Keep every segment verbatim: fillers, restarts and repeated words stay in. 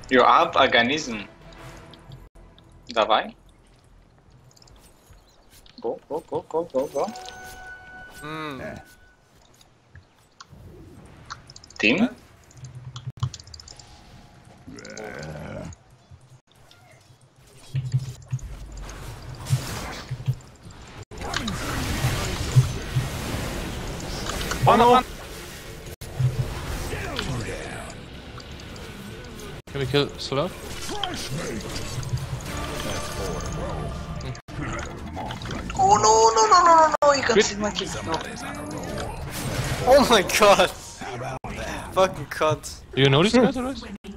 You up organism. Давай. Go, go, go, go, go, go. Mm. Team? Huh? Oh no! Can we kill Slow? Oh no, no, no, no, no, no, you can see my kill. No. Oh my god! Fucking cunt. Do you know these guys already?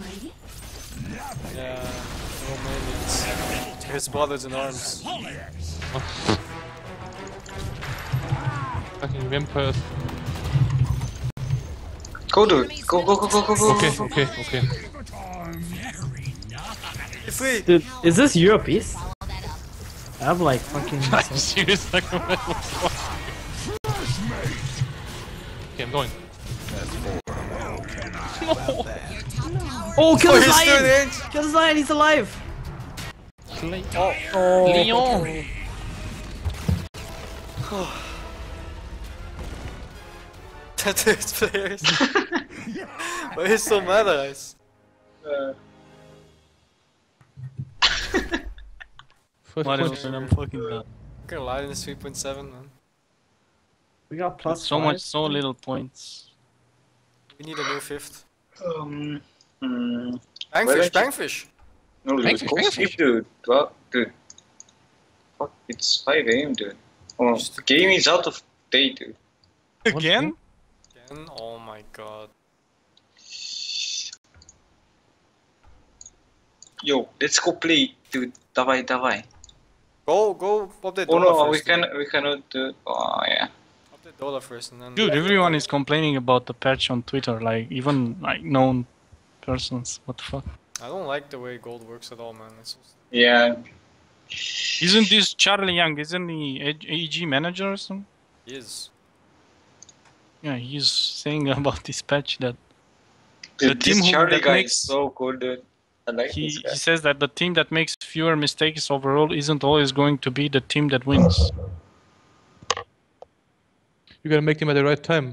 Yeah, Romanians. His brothers in arms. Oh. Fucking vampires. Go, dude. Go, go, go, go, go, go. Okay, okay, okay. Free. Dude, is this your piece? I have like fucking. I'm serious, like a man. Okay, I'm going. No. Oh, kill Oh, his he's still lion! there. Kill his lion, he's alive! Oh, Oh, Leon! That's his players. Why he's so mad at us? Uh, First What point. is I'm fucking done. Gonna lie in this three point seven, man. We got plus So five. much, so little points. We need a new fifth. um, mm, Bangfish, Well, bangfish! no, dude. Bangfish, Go bangfish. sleep, dude. Well, dude. Fuck, it's five A M, dude. Oh, Just- the game is out of date, dude. Again? Again? Oh my god. Yo, let's go play, dude. Давай, давай. Go, go, update Oh Dollar no, we first. can, we cannot do. Oh yeah. Update Dollar first and then. Dude, everyone is complaining about the patch on Twitter, like even like known persons. What the fuck? I don't like the way gold works at all, man. It's just... Yeah. Isn't this Charlie Young? Isn't he A G manager or something? He is. Yeah, he's saying about this patch that Dude, The team this who- Charlie that guy makes- is so cool, dude. I like he, this guy. he says that the team that makes fewer mistakes overall isn't always going to be the team that wins. You gotta make them at the right time.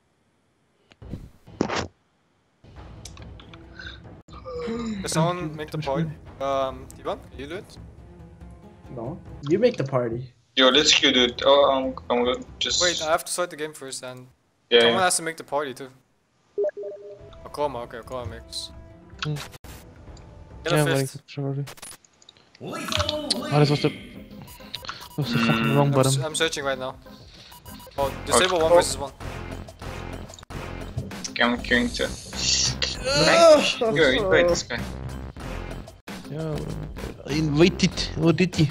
Can someone make the point? Um, Ivan, can you do it? No. You make the party. Yo, let's queue, dude. Oh, I'm, I'm gonna just. Wait, I have to start the game first and yeah, someone yeah. has to make the party too. Akoma, okay, Akoma makes. Hmm. Get a Yeah, I'm waiting fifth. for Charlie. Oh, this was the... That was the fucking wrong I'm, button. s- I'm searching right now. Oh, disable Okay. one versus one. I'm queuing too. Nice. Yo, invite this guy. Yeah, I invited already.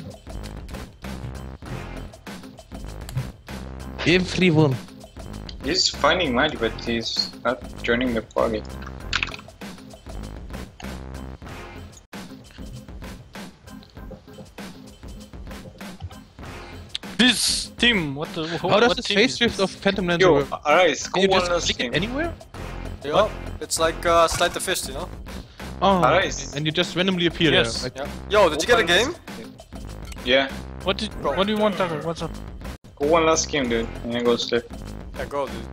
Everyone. He's finding match, but he's not joining the party. This team, what the? How does what the team is facelift this? of Phantom Lancer Yo, work? Arise, go Can you one just last click game. it anywhere? Yeah, it's like uh, slide the fist, you know? Oh, Arise. and you just randomly appear Yes. there. Like, Yeah. Yo, did you get a Go one game? last- Yeah, what did? What do you want, Tucker? What's up? go one last game, dude, and then go sleep. Yeah, go, dude.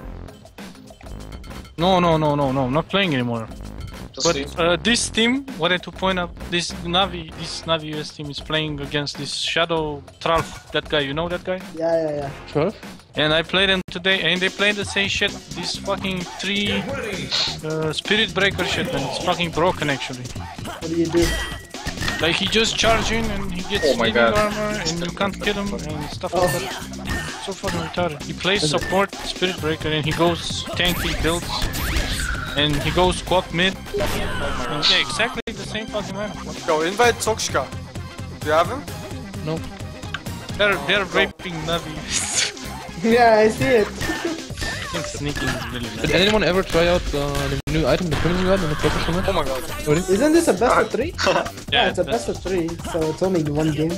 No, no, no, no, no. I'm not playing anymore. Just But sleep. uh, this team, wanted to point out, this Navi, this Navi U S team is playing against this Shadow Tralf, that guy. You know that guy? Yeah, yeah, yeah. twelve? And I played them today, and they played the same shit. This fucking three uh, Spirit Breaker shit, man. It's fucking broken actually. What do you do? Like he just charge in and he gets Oh my healing God. armor and you can't kill him and stuff like that. So fucking retarded. He plays support Spirit Breaker and he goes tanky builds and he goes squat mid. And yeah, exactly the same fucking man. Go, invite Tokshka. Do you have him? No. They're they're raping Navi. Yeah, I see it. Sneaking really Did nice. anyone ever try out uh, the new item, the crimson god, in the professional match? Oh my god. Already? Isn't this a best of three? Yeah, it's a that's- best of three, so it's only one game.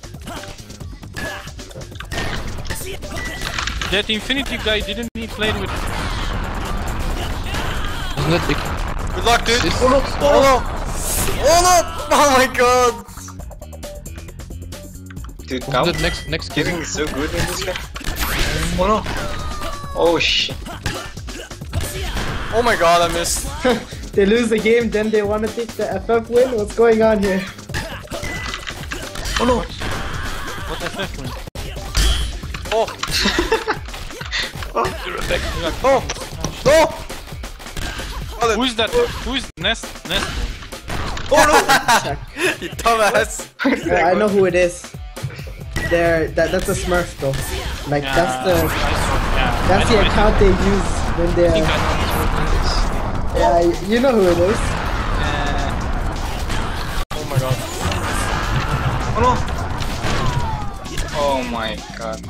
That Infinity guy didn't he play with? Isn't that big? Good luck, dude. This- Oh no! Oh no! Oh my god! Dude, Oh, now the next next kill. killing is so good in this game. Oh no! Oh shit! Oh my god, I missed. They lose the game, then they want to take the F F win. What's going on here? Oh no! What F F win? Oh! Oh, you're back. Oh! No! Oh, Who is that? Who is Nest? Nest? Oh no! You dumbass! Yeah, I know who it is. They're, that, that's a Smurf though. Like Yeah, that's the I saw- yeah, that's I the know, I account they use when think they're. I know what it is. Yeah, you know who it is. Oh my god. Oh no! Oh my god.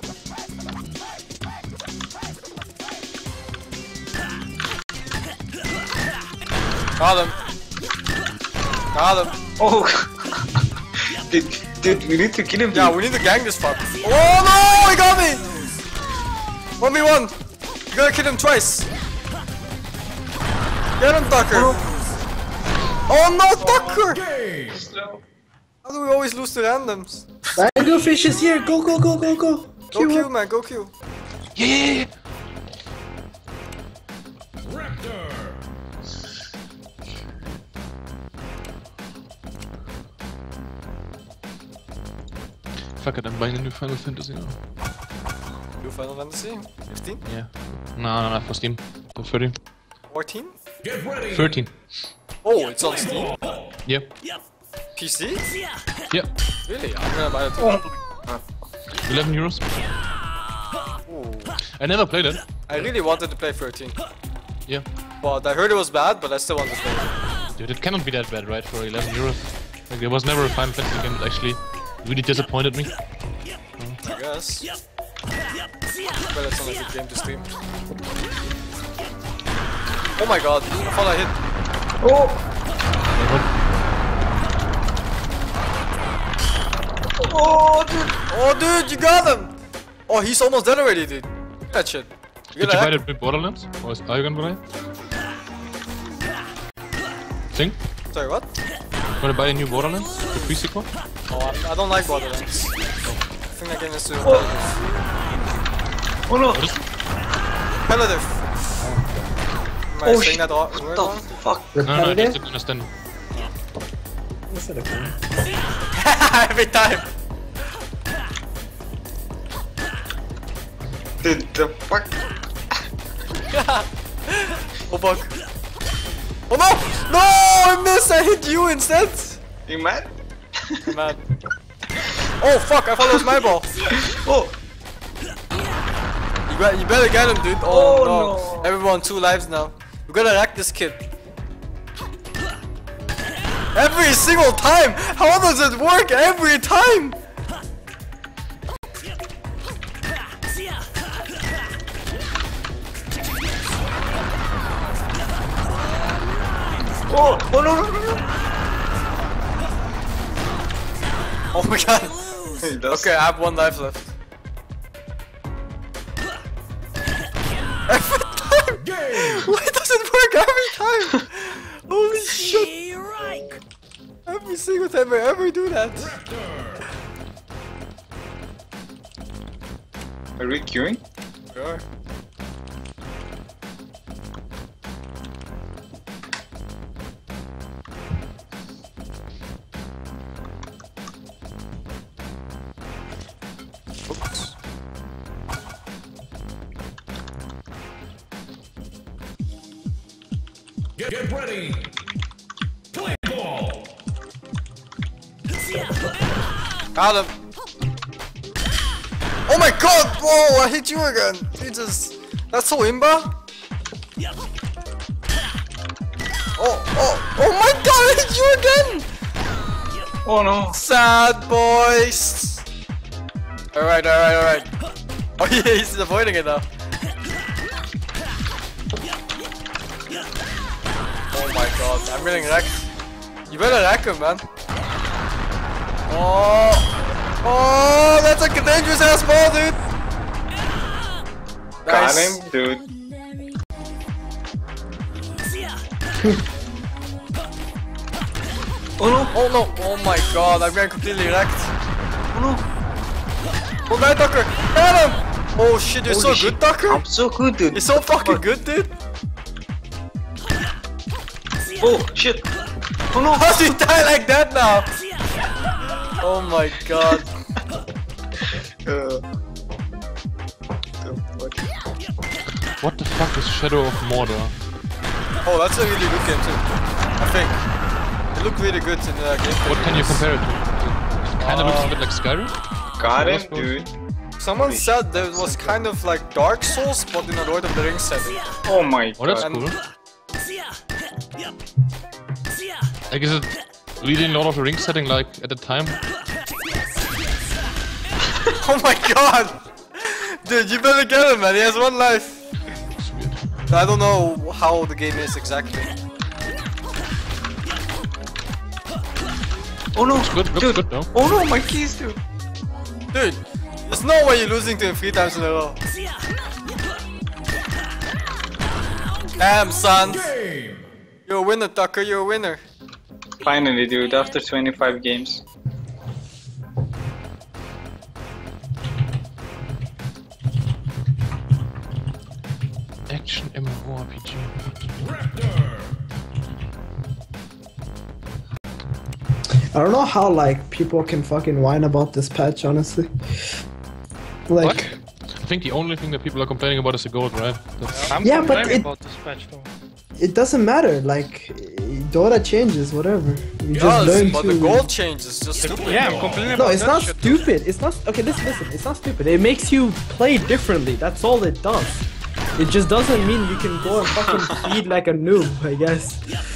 Got him. Got him. Oh! dude, dude, we need to kill him. Yeah, dude. we need to gang this fuck. Oh no! He got me! one v one! You gotta kill him twice! Get him, Tucker! Oh no, Tucker! How do we always lose to randoms? Mango Fish is here. Go go go go go. Go Queue Q, up. man, go Q. Yeah, yeah, yeah. Fuck it, I'm buying a new Final Fantasy now. New Final Fantasy? fifteen? Yeah. No, no, no, for Steam. For thirteen. fourteen? thirteen. Oh, it's on Steam? Yep. P C? Yep. Really? I'm gonna buy it too. eleven euros. Ooh. I never played it. I really wanted to play thirteen. Yeah. But I heard it was bad, but I still want to play it. Dude, it cannot be that bad, right? For eleven euros. Like, there was never a Final Fantasy game that actually really disappointed me. I guess. But it's not a good game to stream. Oh my god, I thought I hit. Oh, dude! Oh dude, you got him! Oh, he's almost dead already, dude. That shit. You Did you gonna buy hack? that with Borderlands? Or is, are you gonna buy it? Thing? Sorry, what? Wanna buy a new Borderlands? The pre-sequel? Oh, I'm, I don't like Borderlands. I think that game is too Oh. repetitive. Oh no! What is it? Repetitive. Am I Oh saying shit! that all What word the wrong? fuck? No, no, I Repetitive. just understand. What's that again? Every time. Dude, the fuck? Oh fuck. Oh no! No! I missed! I hit you instead! You mad? I'm mad. Oh fuck! I thought it was my ball. Oh! You, be you better get him, dude. Oh, Oh, no. no. Everyone two lives now. We gotta wreck this kid. Every single time! How does it work every time? Oh! Oh no no no no! Oh my god. He does. Okay, I have one life left. Every time! Why does it work every time? Holy shit! Every single time I ever do that. Are we queuing? Sure. Oops. Get, get ready. Play ball. Got him. Oh my god! Whoa! I hit you again. Jesus, that's so imba. Oh oh oh my god! I hit you again. Oh no! Sad boys. All right, all right, all right. Oh yeah, he's avoiding it now. Oh my god, I'm getting wrecked. You better wreck him, man. Oh, oh, that's like a dangerous ass ball, dude. Got Nice. him, dude. Oh no! Oh no! Oh my god, I'm getting completely wrecked. Oh no! Oh die, Tucker! Get him! Oh shit, you're Holy so shit. good, Tucker! I'm so good, dude. You're so fucking good, dude! Oh shit! Oh no! How do you die like that now? Oh my god. Uh, What the fuck is Shadow of Mordor? Oh, that's a really good game too. I think. It looked really good in the game. What can you compare it to? It kinda looks a bit like Skyrim? Got him, Source code? dude. Someone said that it was kind of like Dark Souls, but in a Lord of the Rings setting. Oh my Oh, that's god. cool. Like, is it really in Lord of the Rings setting, like, at the time? Oh my god! Dude, you better get him, man. He has one life. I don't know how the game is exactly. Oh no! Looks good, looks dude. good though. Oh no, my keys, dude. Dude, there's no way you're losing to him three times in a row. Damn, son. Game. You're a winner, Tucker. You're a winner. Finally, dude. After twenty-five games. Action MMORPG. Raptor. I don't know how like people can fucking whine about this patch, honestly. Like, What? I think the only thing that people are complaining about is the gold, right? That's I'm Yeah, but complaining it- about this patch though. it doesn't matter. Like, Dota changes, whatever. You just Yes, learn but to. the gold changes just stupid. Yeah, I'm complaining No, about it's that not shit too. stupid. It's not okay. Listen, listen. It's not stupid. It makes you play differently. That's all it does. It just doesn't mean you can go and fucking feed like a noob. I guess.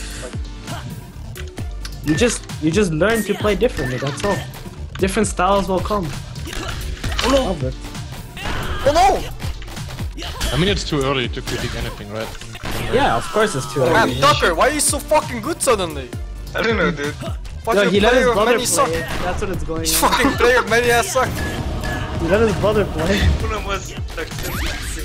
You just you just learn to play differently. That's all. Different styles will come. Oh no! Love it. Oh no! I mean, it's too early to critique anything, right? Yeah, of course it's too early. Man, Tucker, why are you so fucking good suddenly? I don't know, dude. But No, you he let his player of brother many suck. play. That's what it's going on. Fucking player of many ass suck. He let his brother play. Uno was successful.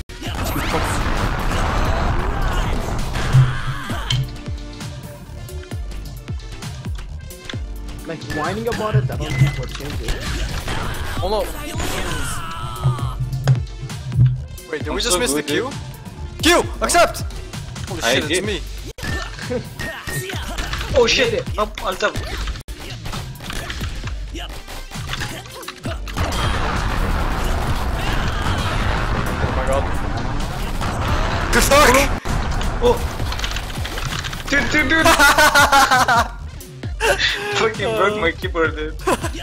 Like whining about it, I don't think will change it. Oh no. Wait, did I'm we just so miss the good, Q? Q! Accept! Holy I shit, it's did. me. Oh shit! Up, alt up. Oh my god. Good luck! Oh! Dude, dude, dude! Fucking broke my keyboard, dude.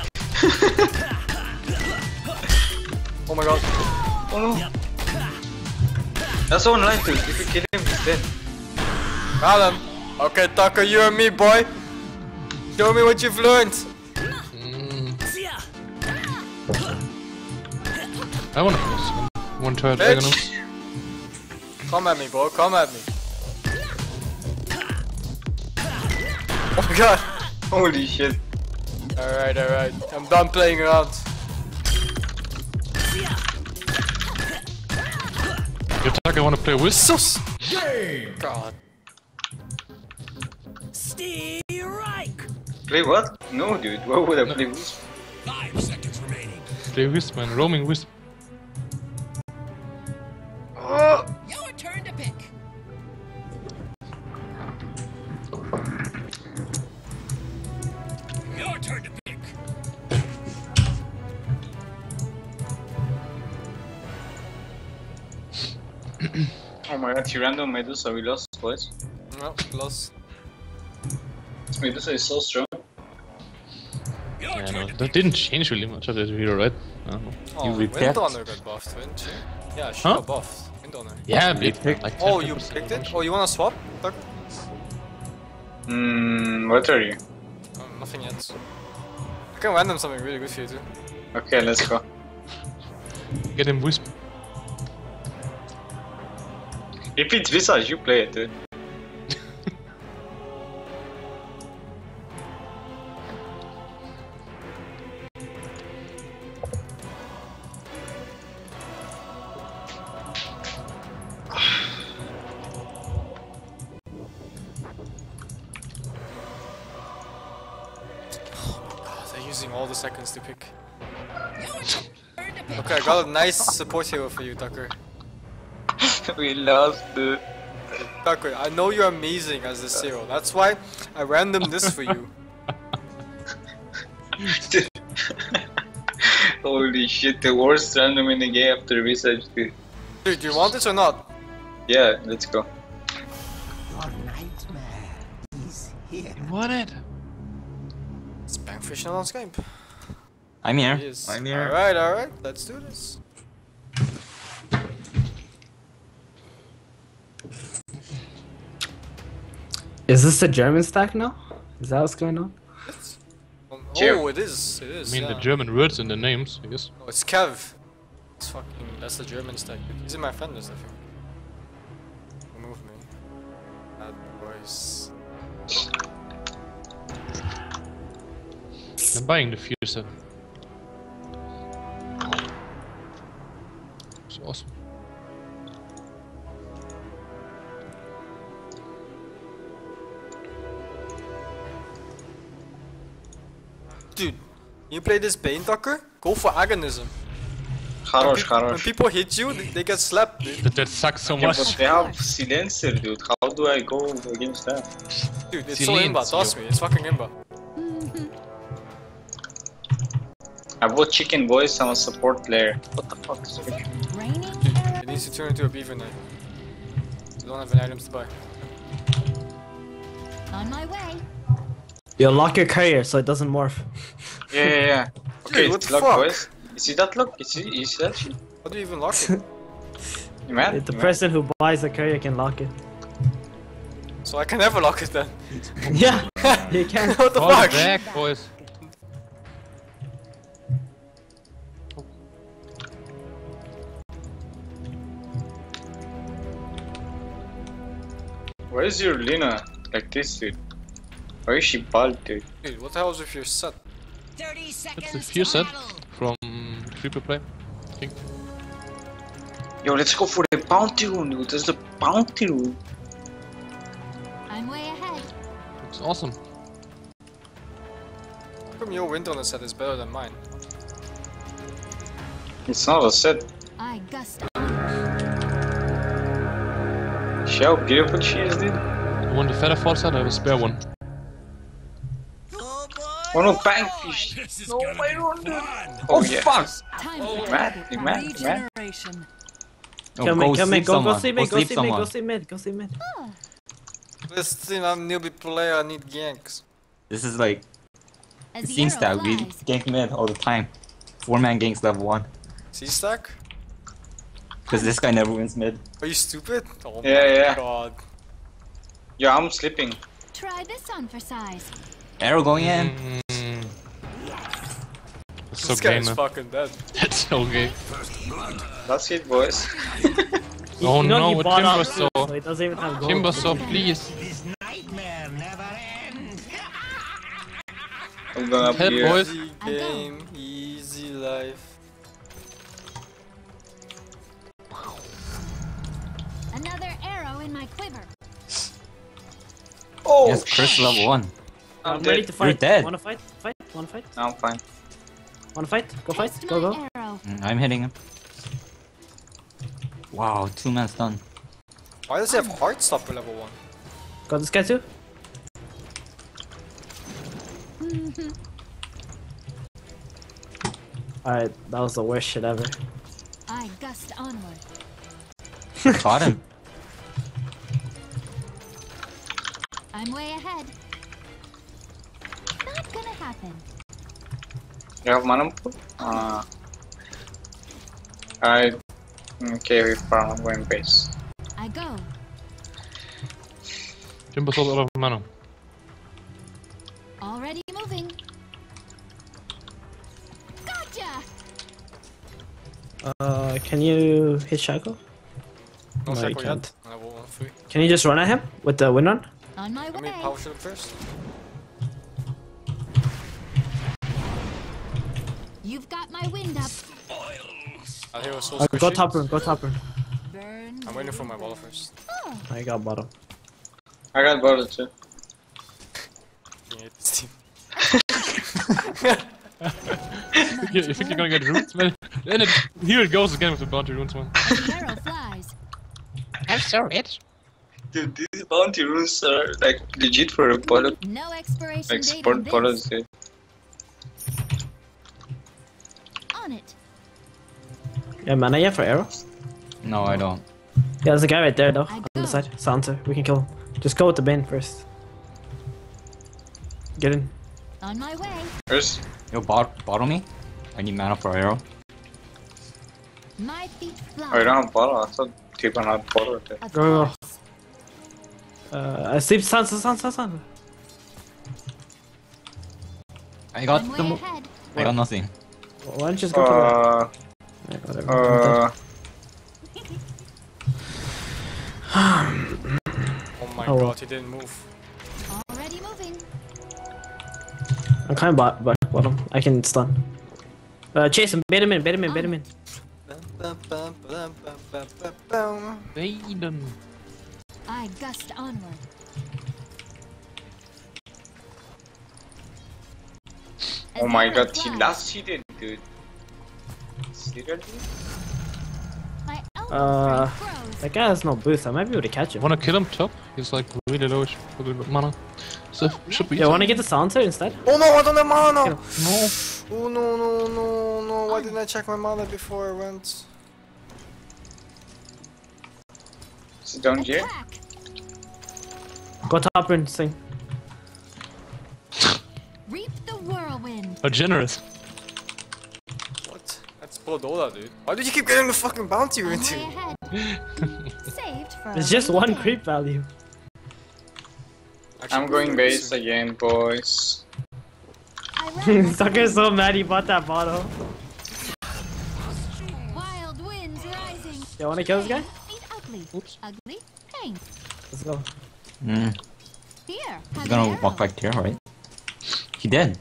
Oh my god. Oh no! That's one life, dude. If you kill him, he's dead. Got him. Okay, Tucker, you and me, boy. Show me what you've learned. I wanna finish one, one turret Bitch. Agonus. Come at me, bro. Come at me. Oh my god. Holy shit. Alright, alright. I'm done playing around. You attack, I wanna play with. Sus! Game. God. Play what? No, dude. Why would I play Wisp? Five seconds remaining. Play Wisp, man. Roaming Wisp. Oh! Your turn to pick. Your turn to pick. Oh my god, he random Medusa. We lost, boys. No, lost. Medusa is so strong. Your Yeah, turn no, to that didn't change really much of this hero, right? I don't know. Oh, repacked? Windhunter got buffed, didn't she? Yeah, she Huh? got buffed. Windhunter. Yeah, You but picked- like Oh, ten you percent picked it? damage. Oh, you wanna swap? Tuck? Hmm, what are you? Oh, nothing yet. I can random something really good for you too. Okay, let's go. Get him Wisp. If it's Visage, you play it, dude. using all the seconds to pick. Okay, I got a nice support hero for you, Tucker. We lost, dude. Tucker, I know you're amazing as this hero. That's why I random this for you. Holy shit, the worst random in the game after research, dude. Dude, do you want this or not? Yeah, let's go. You want it? It's Bankfish on Skype. I'm here. He is. I'm here. Alright, alright, let's do this. Is this the German stack now? Is that what's going on? Oh, Germ- it is, it is. I mean yeah. the German words in the names, I guess. Oh, it's Kev. It's fucking, that's the German stack. He's in my friend list, I think. Remove me. Bad boys. I'm buying the fear set. It's awesome. Dude, you play this Bane, Tucker? Go for agonism. When, Хорош, peop- when хорош. people hit you, they, they get slapped, dude. That, that sucks so Yeah, much. but they have silencer, dude. How do I go against that? Dude, it's so imba, trust me, it's fucking imba. I bought chicken voice. I'm a support player. What the fuck is it? Raining Dude, arrows. it needs to turn into a beaver knight. You don't have any items to buy. On my way. You lock your courier so it doesn't morph. Yeah, yeah, yeah. Okay, Dude, what it's the lock, fuck? boys. You see that look? You see, you see that shit? How do you even lock it? You mad? The You mad? person who buys the courier can lock it. So I can never lock it then. Yeah, you can. What the Fall fuck? back, boys. Where is your Lina? Like this, dude. Why is she bald, dude? Dude, what the hell is with your set? thirty seconds. That's the fear to set battle. from free to play. I think. Yo, let's go for the bounty room, dude. There's the bounty room. I'm way ahead. It's awesome. How come your window set is better than mine? It's not a set. I gust. See how beautiful she is, dude? You want the feather fall set? I have a spare one. Oh no, bankfish! This is No, gonna I be don't do fun. Oh, yeah. fuck! Time You for mad? You mad? You mad? regeneration. Oh, Come go in, come in, sleep go, go someone. see Go me, go sleep see me, go someone. see mid, go see mid. Listen, I'm newbie player, I need ganks. This is like, As it the seems arrow that we flies. gank mid all the time. Four man ganks level one. C-stack? Because this guy never wins mid. Are you stupid? Oh Yeah, my yeah. god. Yeah, I'm sleeping. Try this on for size. Arrow going in. Mm. That's so This gay, guy's man. fucking dead. That's so gay. That's it, boys. You- Oh you know no, he with bought up Timber too, Saw. so he doesn't even have gold. Timber Saw, please. This nightmare never ends. I'm going up Head, here. boys. Easy I go. game, easy life. Another arrow in my quiver. Oh, Yes, Chris level one. I'm I'm ready dead. to fight. dead. Wanna fight? Fight? Wanna fight? I'm fine. Wanna fight? Go fight. Test Go my go. arrow. Mm, I'm hitting him. Wow, two man stun. Why does he have Heartstopper level one? Got this guy too. Alright, that was the worst shit ever. I gust onward. Caught him. I'm way ahead. Not gonna happen. You have mana pool? Uh, I. Okay, we farm. I'm going base. I go. Timber Saw out of mana. Already moving. Gotcha! Uh, can you hit Shaco? No, No, Shaco you yet. can't. Level one, three. Can you just run at him with the wind run? On my Let me way. power shield first. You've got my wind up. I'll hear a soul Uh, go squishy. top room, go top room. Burn. I'm waiting for my ball first. I got bottom. I got bottle too. I hate this team. you, you think you're gonna get runes, man? Then it, here it goes again with the bounty runes, man. The arrow flies. I'm so rich. Dude, these bounty runes are like legit for a bottle. No expiration Like date sport on bottles, this. dude. On it. Yeah, mana yeah for arrow. No, I don't. Yeah, there's a guy right there though, I on go. the side. Sansa, we can kill him. Just go with the bin first. Get in. On my way. First, Yo, bot bottle me. I need mana for arrow. My feet fly. oh, you don't have bottle? I thought people had bottle there. Of Go, go, go. course. Uh, I sleep Sansa, Sansa, Sansa. I got One the. way Mo ahead. I got nothing. Why don't you just go to the... Uh, Yeah, whatever. I'm uh, Oh my Oh, well. god, he didn't move. Already moving. dead. I'm kind of bot, but bottom. I can stun. Uh, chase him, bait him in, bait him in, bait him in. Baden. I gust onward. As oh the my arrow god, he flies, last cheated, dude. Seriously? my elbow Uh, strength grows. That guy has no boost. I might be able to catch him. Wanna kill him top? He's like really low for the mana. So should we? Yeah, wanna get the Sansa instead? Oh no, I don't have mana! Kill No. Oh no, no, no, no. Why didn't I check my mana before I went? Sit down here. Attack. Go top and sing. Reap the whirlwind. How generous. What? That's Podola, dude. Why did you keep getting the fucking bounty On rune, way dude? ahead. Saved for It's a just rainy one day. creep value. Actually, I'm going base again, boys. I ran like Sucker's so mad he bought that bottle. wild winds rising. You wanna kill this guy? Meet ugly. Oops. Ugly. Pain. Let's go. Hmm. Here. Have He's an gonna arrow. walk back here, right? He did.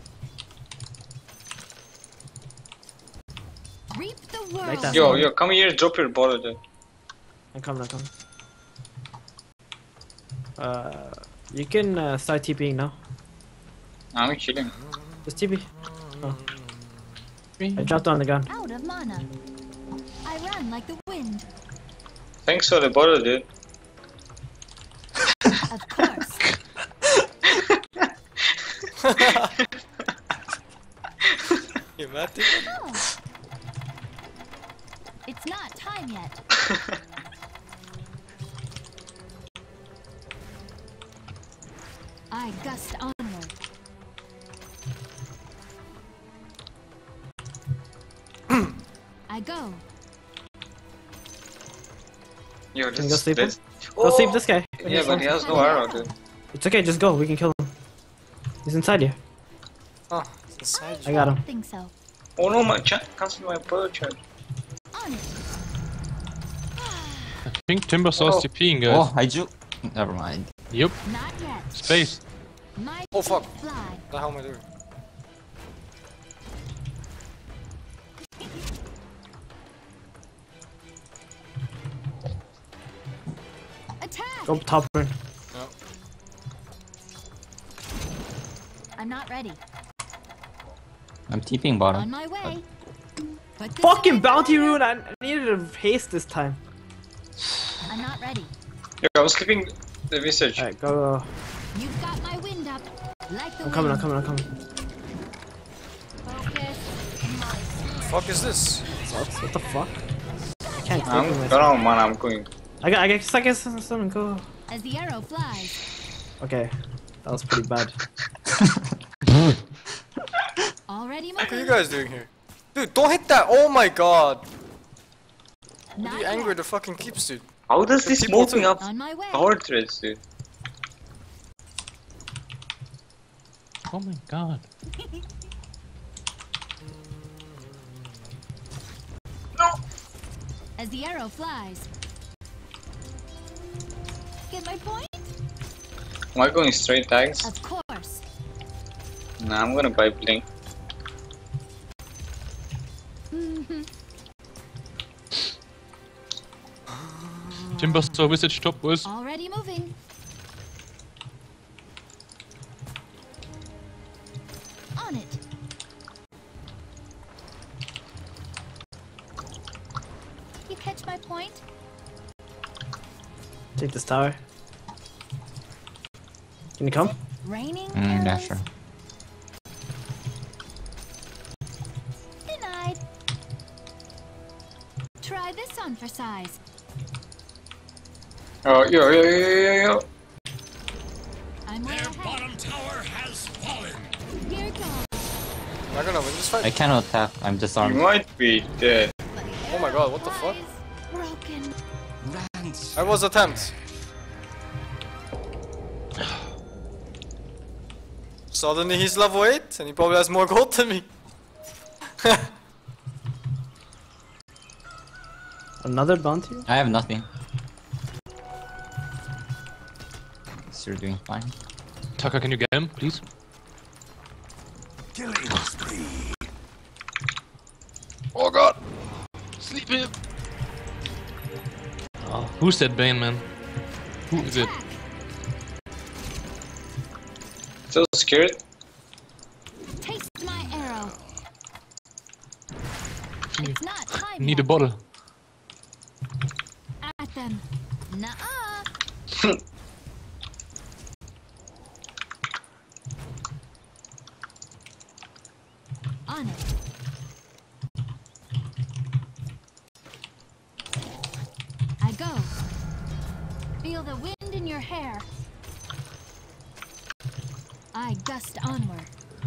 Reap the Like whirlwind. that. Yo, yo, come here, drop your bottle there. I'm coming, I'm coming. Uh, you can uh, start TPing now. I'm killing. Just T P. Oh. I dropped on the ground. Out of mana. I run like the wind. Thanks for the bottle, dude. Of course. You mad, dude? Oh. It's not time yet. I gust onward. I go. Yo, Can you go let's, sleep let's... Go sleep this guy. Yeah, but he has no arrow, dude. It's okay, just go. We can kill him. He's inside here. Oh, it's inside I you. got him. Think so. Oh no, my chat cancel my bottle charge. On it. I think Timber saw Oh. TPing, guys. Oh, I ju. Never mind. Yep. Not yet. Space. My Oh, fuck. feet fly. What the hell am I doing? Attack. Go top burn. I'm not ready. I'm TPing On bottom. my way. Put this Fucking away bounty forever. rune! I I needed to haste this time. I'm not ready. Yo, I was keeping the visage. Alright, go, go. You've got my wind up. Like the I'm coming, I'm wind. coming, I'm coming. Focus. My Fuck is this? What, what the fuck? I can't click I'm on myself. gone, man, I'm going. I got, I got stuck in something, go. as the arrow flies. Okay, that was pretty bad. Already What are you moving. guys doing here? Dude, don't hit that! Oh my god! Not You anger yet. the fucking keeps, dude. How does this People move me too. up On my way. power threads, dude? Oh my god. As the arrow flies. Get my point? Am I going straight tags? Of course. Nah, I'm gonna buy blink. Mhm. Timber saw visage top, boys. Already moving. On it. point? Take this tower. Can you come? Raining Mm, yeah, arrows? sure. Denied. Try this on for size. Oh, yo, yo, yo, yo, yo. I'm way Their ahead. bottom tower has fallen. Here goes. Am I gonna win this fight? I cannot tap. I'm You disarmed. might be dead. Oh my god, what the fuck? Broken. I was attempt. Suddenly he's level eight and he probably has more gold than me. Another bounty? I have nothing. So you're doing fine. Tucker, can you get him, please? Killing spree. Oh god! Sleep him! Oh, who's that Bane, man? Who is it? Still scared? Taste my arrow. It's not time Need a yet. bottle. At them. Nuh-uh. On it. I go. Feel the wind in your hair. I gust onward.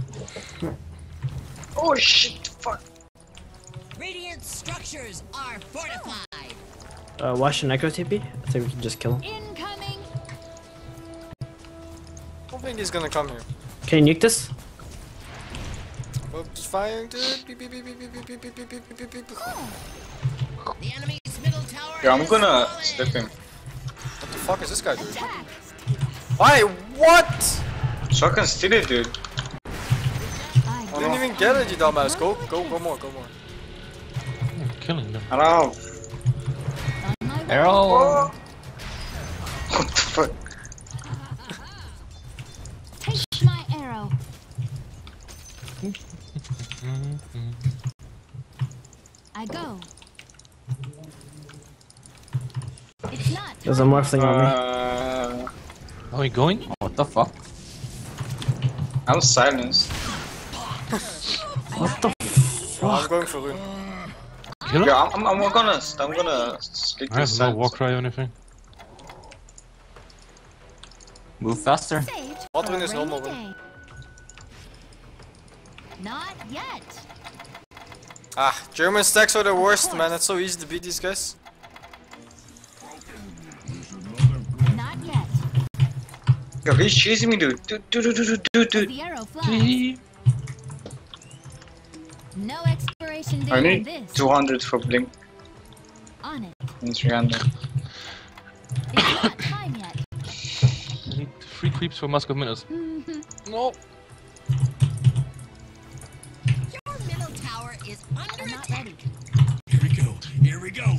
Oh shit, fuck. Radiant structures are fortified. Uh, watch the Necro T P. I think we can just kill him. Incoming. I don't think he's gonna come here. Can you nuke this? Oh, just firing, dude. Beep, beep, beep, beep, beep, beep, beep, beep, beep, beep, beep, beep. The enemy's middle tower Yeah, I'm has gonna fallen. step him. What the fuck is this guy doing? Attack. Why? What? So I can steal it, dude. I I didn't even get it, you dumbass. Go, go, go more, go more. I'm killing them. I don't know. on my way. Arrow! What the fuck? Taste my arrow. I go. It's not There's a morphling on me. Uh, Are we going? Oh, what the fuck? I'm silenced. What the Oh, I'm going for Rune. Kill him? Yeah, I'm, I'm, I'm gonna, I'm gonna stick I have this no silence. war cry or anything. Move faster. saved What for win a is normal rainy win? day. Not yet. Ah, German stacks are the worst, man. It's so easy to beat these guys. Not yet. Yo, he's chasing me, dude. Dude, dude, dude, dude, dude, dude. The arrow flies. No expiration date I on need this. two hundred for Blink On it. and three hundred. It's not time yet. I need three creeps for Mask of Minutes. No. Your middle tower is under I'm not attack. ready. Here we go. Here we go.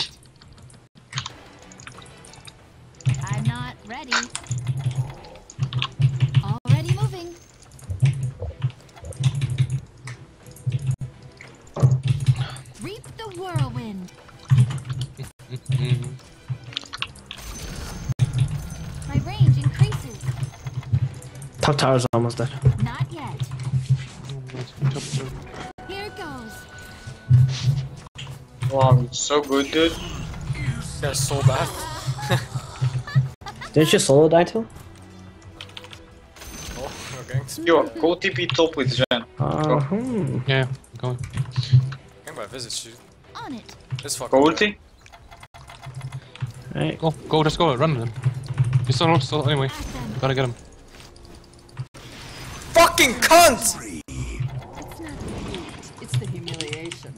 I'm not ready. Already moving. Reap the whirlwind. My range increases. Top tower's almost dead. Not yet. Here goes. Wow, it's so good, dude. This guy's so bad. Didn't you solo die too? Oh, okay. Yo, go T P top with Jen. Uh, hmm. Yeah, I'm going. Gang by visit shoot. On it. This fucking Go guy. ulti. Right. Go, go, just go, run then. He's still, still, anyway. At them. Gotta get him. Fucking cunt! It's not It's the humiliation.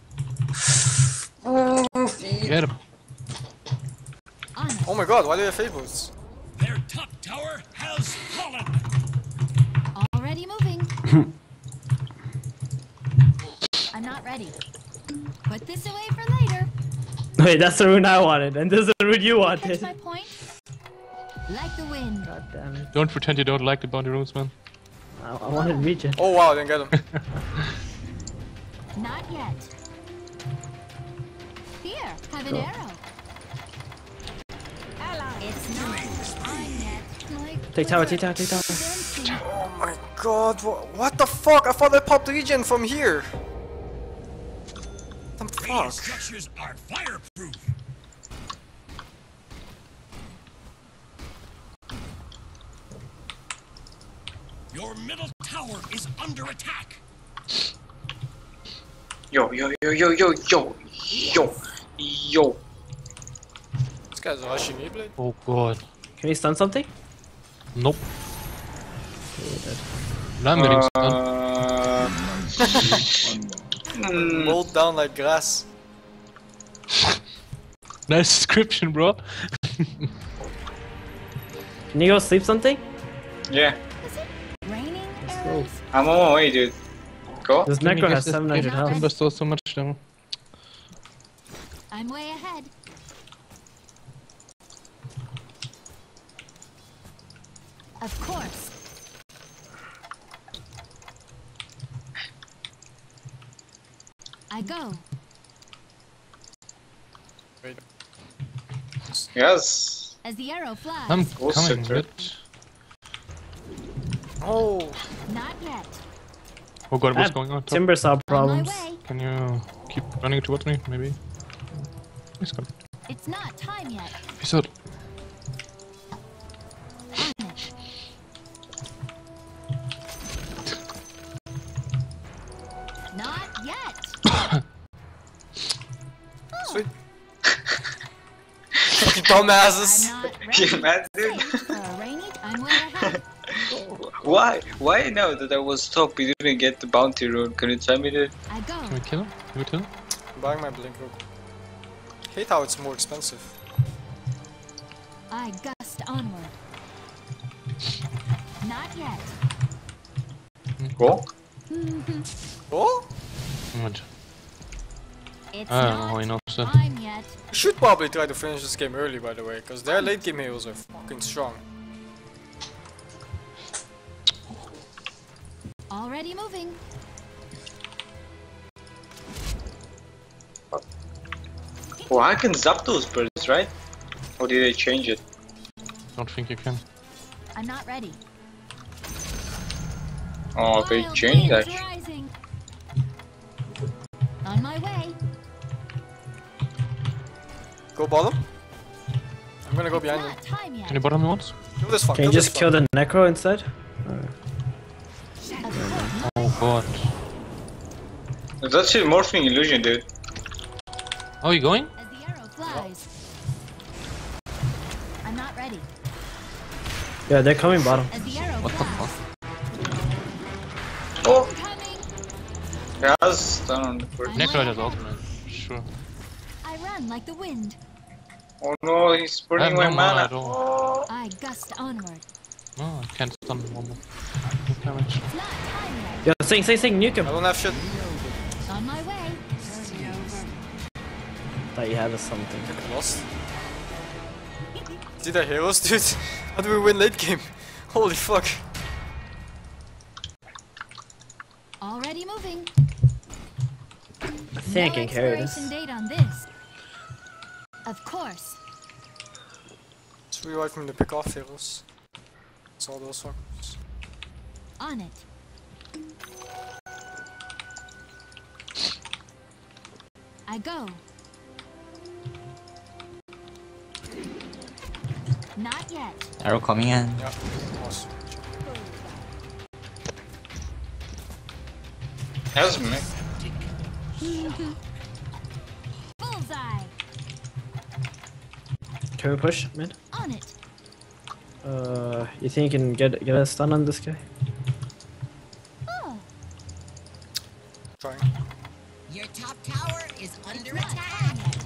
Get him. on it. Oh my god, why do you have fade boots? Their top tower has fallen. Already moving. I'm not ready. Put this away for later. Wait, that's the rune I wanted, and this is the rune you Catch wanted. my point. Like the wind. God damn it. Don't pretend you don't like the bounty runes, man. I, I wanted regen. Oh wow, I didn't get him. Not yet. Here, have have an arrow. It's not. I'm yet. Like Take tower, take tower, take tower. Oh my god, wha- what the fuck? I thought I popped regen from here. What the fuck? Structures are fireproof. Your middle tower is under attack. Yo, yo, yo, yo, yo, yo, yo, yo. This guy's rushing me, blade. Oh god. Can you stun something? Nope. Now I'm getting stunned. Uh, mm, Rolled down like grass. Nice description, bro. Can you go sleep something? yeah, raining arrows. I'm on my way, dude. Go. This Let me necro guess, has this seven hundred game health. Timber stores so much damage. I'm way ahead. Of course. I go. Wait. Yes. As the arrow flies. I'm Go coming, center. bitch. Oh. Not yet. Oh god, what's Ah, going on? Top? Timber saw On my problems. way. Can you keep running towards me, maybe? He's coming. It's not time yet. He's out. On it. Not yet. Sweet. Fucking dumbasses. I'm not You ready. mad, dude? Sage for a rainy. I'm way ahead. Why? Why now that I was top, we didn't get the bounty rune? Can you tell me that? I go. Can we kill him? Can we kill him? I'm buying my blink rook. Hate how it's more expensive. I gust onward. Not yet. Go. Oh? What? It's I don't know how not he knows that. time yet. We should probably try to finish this game early, by the way, because their late game heroes are fucking strong. Already moving. Oh, I can zap those birds, right? Or did they change it? Don't think you can. I'm not ready. Oh, they Wild changed winds that. rising. On my way. Go bottom. I'm gonna go It's behind you. not time yet. Can you bottom me once? Kill this fuck. Can you kill just this kill fuck. the necro instead? Of course. Oh god. That's a morphing illusion, dude. Oh, you going? As the arrow flies. I'm not ready. Yeah, they're coming bottom. As the arrow What the flies. fuck? Oh, Coming. yes, stun on the bird. Necro has ultimate. Sure. I run like the wind. Oh no, he's I burning have my no mana mana. at all. I gust onward. Oh, I can't stun one more. No damage. It's not time yet. Yeah, sing, sing, sing, nuke I him. don't have shit. On my way. Thought you had us something. Lost. See their heroes, dude? How do we win late game? Holy fuck. Already moving. I think I can no carry this. expiration date on this. Of course. Let's rewipe from the pick off heroes. That's all those fuckers. On it. I go. Not yet. Arrow coming in. Yeah, awesome. Has me. Bullseye. Can we push mid? On it. Uh, you think you can get get a stun on this guy? Oh. Trying. Your top tower is under Not attack. time yet.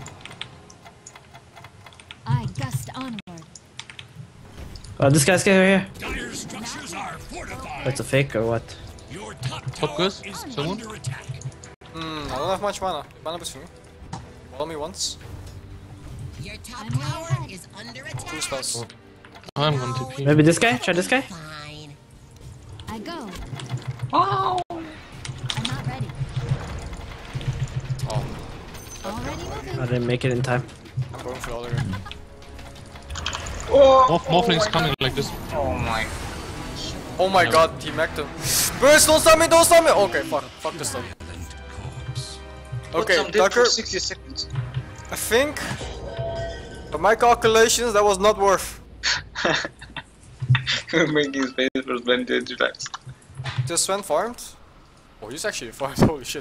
I gust onward. Oh, this guy's guy right here. Dire structures are fortified. That's a fake or what? Your top Top tower goes? is Someone? under attack. Hmm, I don't have much mana. Mana boost for me. Follow me once. Your top I'm way tower ahead. is under Two attack. spells. I'm going to T P. Maybe this guy? Try this guy? Fine. I go. Oh! I'm not ready. Oh. Already moving. I didn't make it in time. I'm going for the other guy. Oh, More, more things coming like this. oh my. Oh my god, he macked him. Burst, don't stop me, don't stop me! Okay, fuck, fuck this stuff. Okay, What's up, Tucker, for sixty seconds. I think, by my calculations, that was not worth. Making his face for twenty times. Just Sven farmed? Oh, he's actually farmed, holy shit.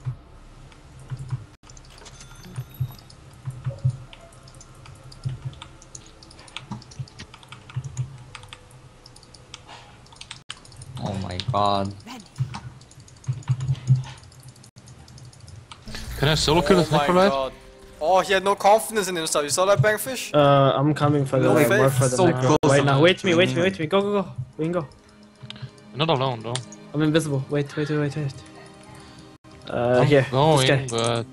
Oh my god. Can I solo kill the Oh my sniper right? god. Oh, he had no confidence in himself. You saw that bangfish? Uh, I'm coming for the No like, faith. more for the So necro. close Wait on now, that. wait me, wait me, wait me. Go, go, go. We can go. Not alone though. I'm invisible. Wait, wait, wait, wait, wait. Uh, I'm here. This going, guy. but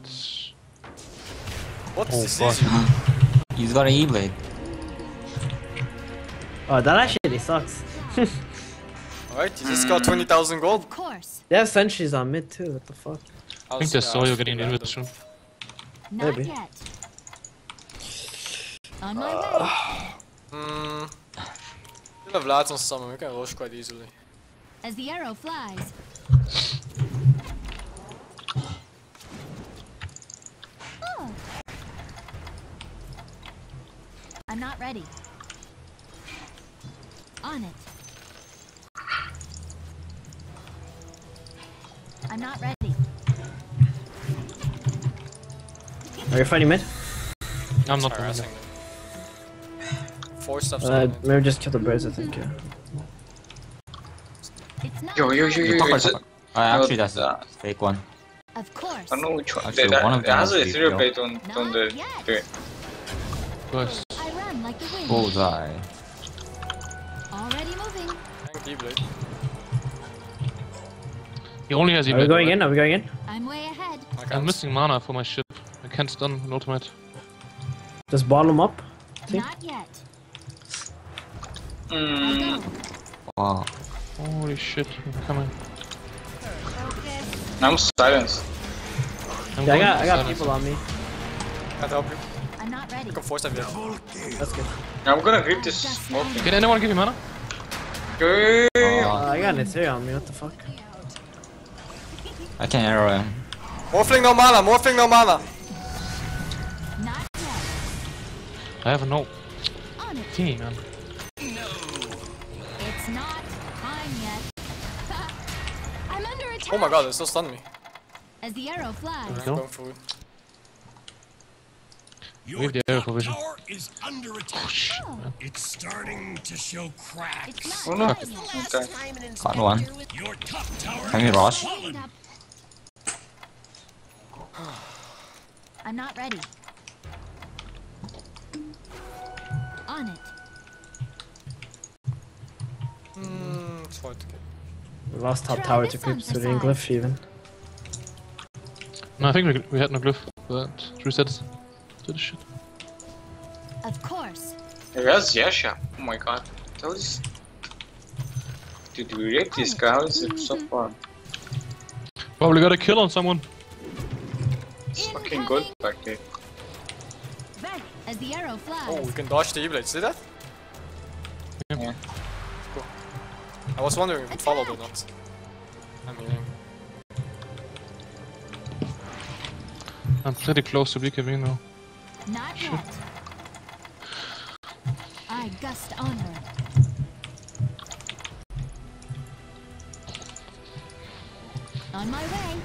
What Oh, is fuck. this? He's got an E-blade. Oh, that actually sucks. Alright, you just got twenty thousand gold. Of course. They have sentries on mid too. What the fuck? I think they saw you getting the invis soon. Not Maybe. yet. On my way. Hmm. Still have lads on summon, we can rush quite easily. As the arrow flies. Oh. I'm not ready. On it. I'm not ready. Are you fighting mid? I'm not doing Harassing that. them. Four steps Uh, on it. maybe just kill the birds, I think, yeah. It's not Yo, yo, yo, yo, yo. Tucker, Is it? Tucker. Uh, actually, No, that's uh, a fake one. Of course. I don't know which one. Actually, That, one of it them has a was ethereal real. plate on, on the Not yet. tree. Guys, I run like the wind. Bullseye. Already moving. Tank D-blade. he only has Are we E-blade. going right? in? Are we going in? I'm way ahead. I I'm can't. missing mana for my ship. I can't stun an ultimate. Just bottom up. Think? Not yet. I Mm, go. Wow. Holy shit, I'm coming. Focus. I'm silenced. I'm Yeah, I going got, to I got silence. people on me. Can't help you. I'm not ready. You can four step yet. That's good. I'm gonna grip this morphine. Can anyone give me mana? Good. Uh, Oh, I got an ethereal on me. What the fuck? I can arrow him. Morphling no mana, morphling no mana. Not yet. I have no On it. thingy, man. It's not time yet. I'm under attack. Oh my god, they still stunned me. As the arrow flies. we I'm go. going for it. We have the arrow for vision. Tower is under attack. Oh, It's starting to show it's cracks. not Oh, no. time yet. Last Okay. time an Got one. inspector was Your top tower Can we has rush? fallen. Up. I'm not ready. On it. Hmm, it's hard to get. We lost top Try tower this to on creeps the with the side. glyph even. No, I think we, we had no glyph, but resets to the shit. Of course. That's Yasha. Oh my god. That was... Did we rape this guy? How is it so far? Probably got a kill on someone. It's fucking good back there. Ready. As the arrow flies. Oh, we can dodge the E-blade. See that? Yeah. Cool. I was wondering if it followed or not. I'm healing. I'm pretty close to B K B now. Not yet. I gust onward. On my way.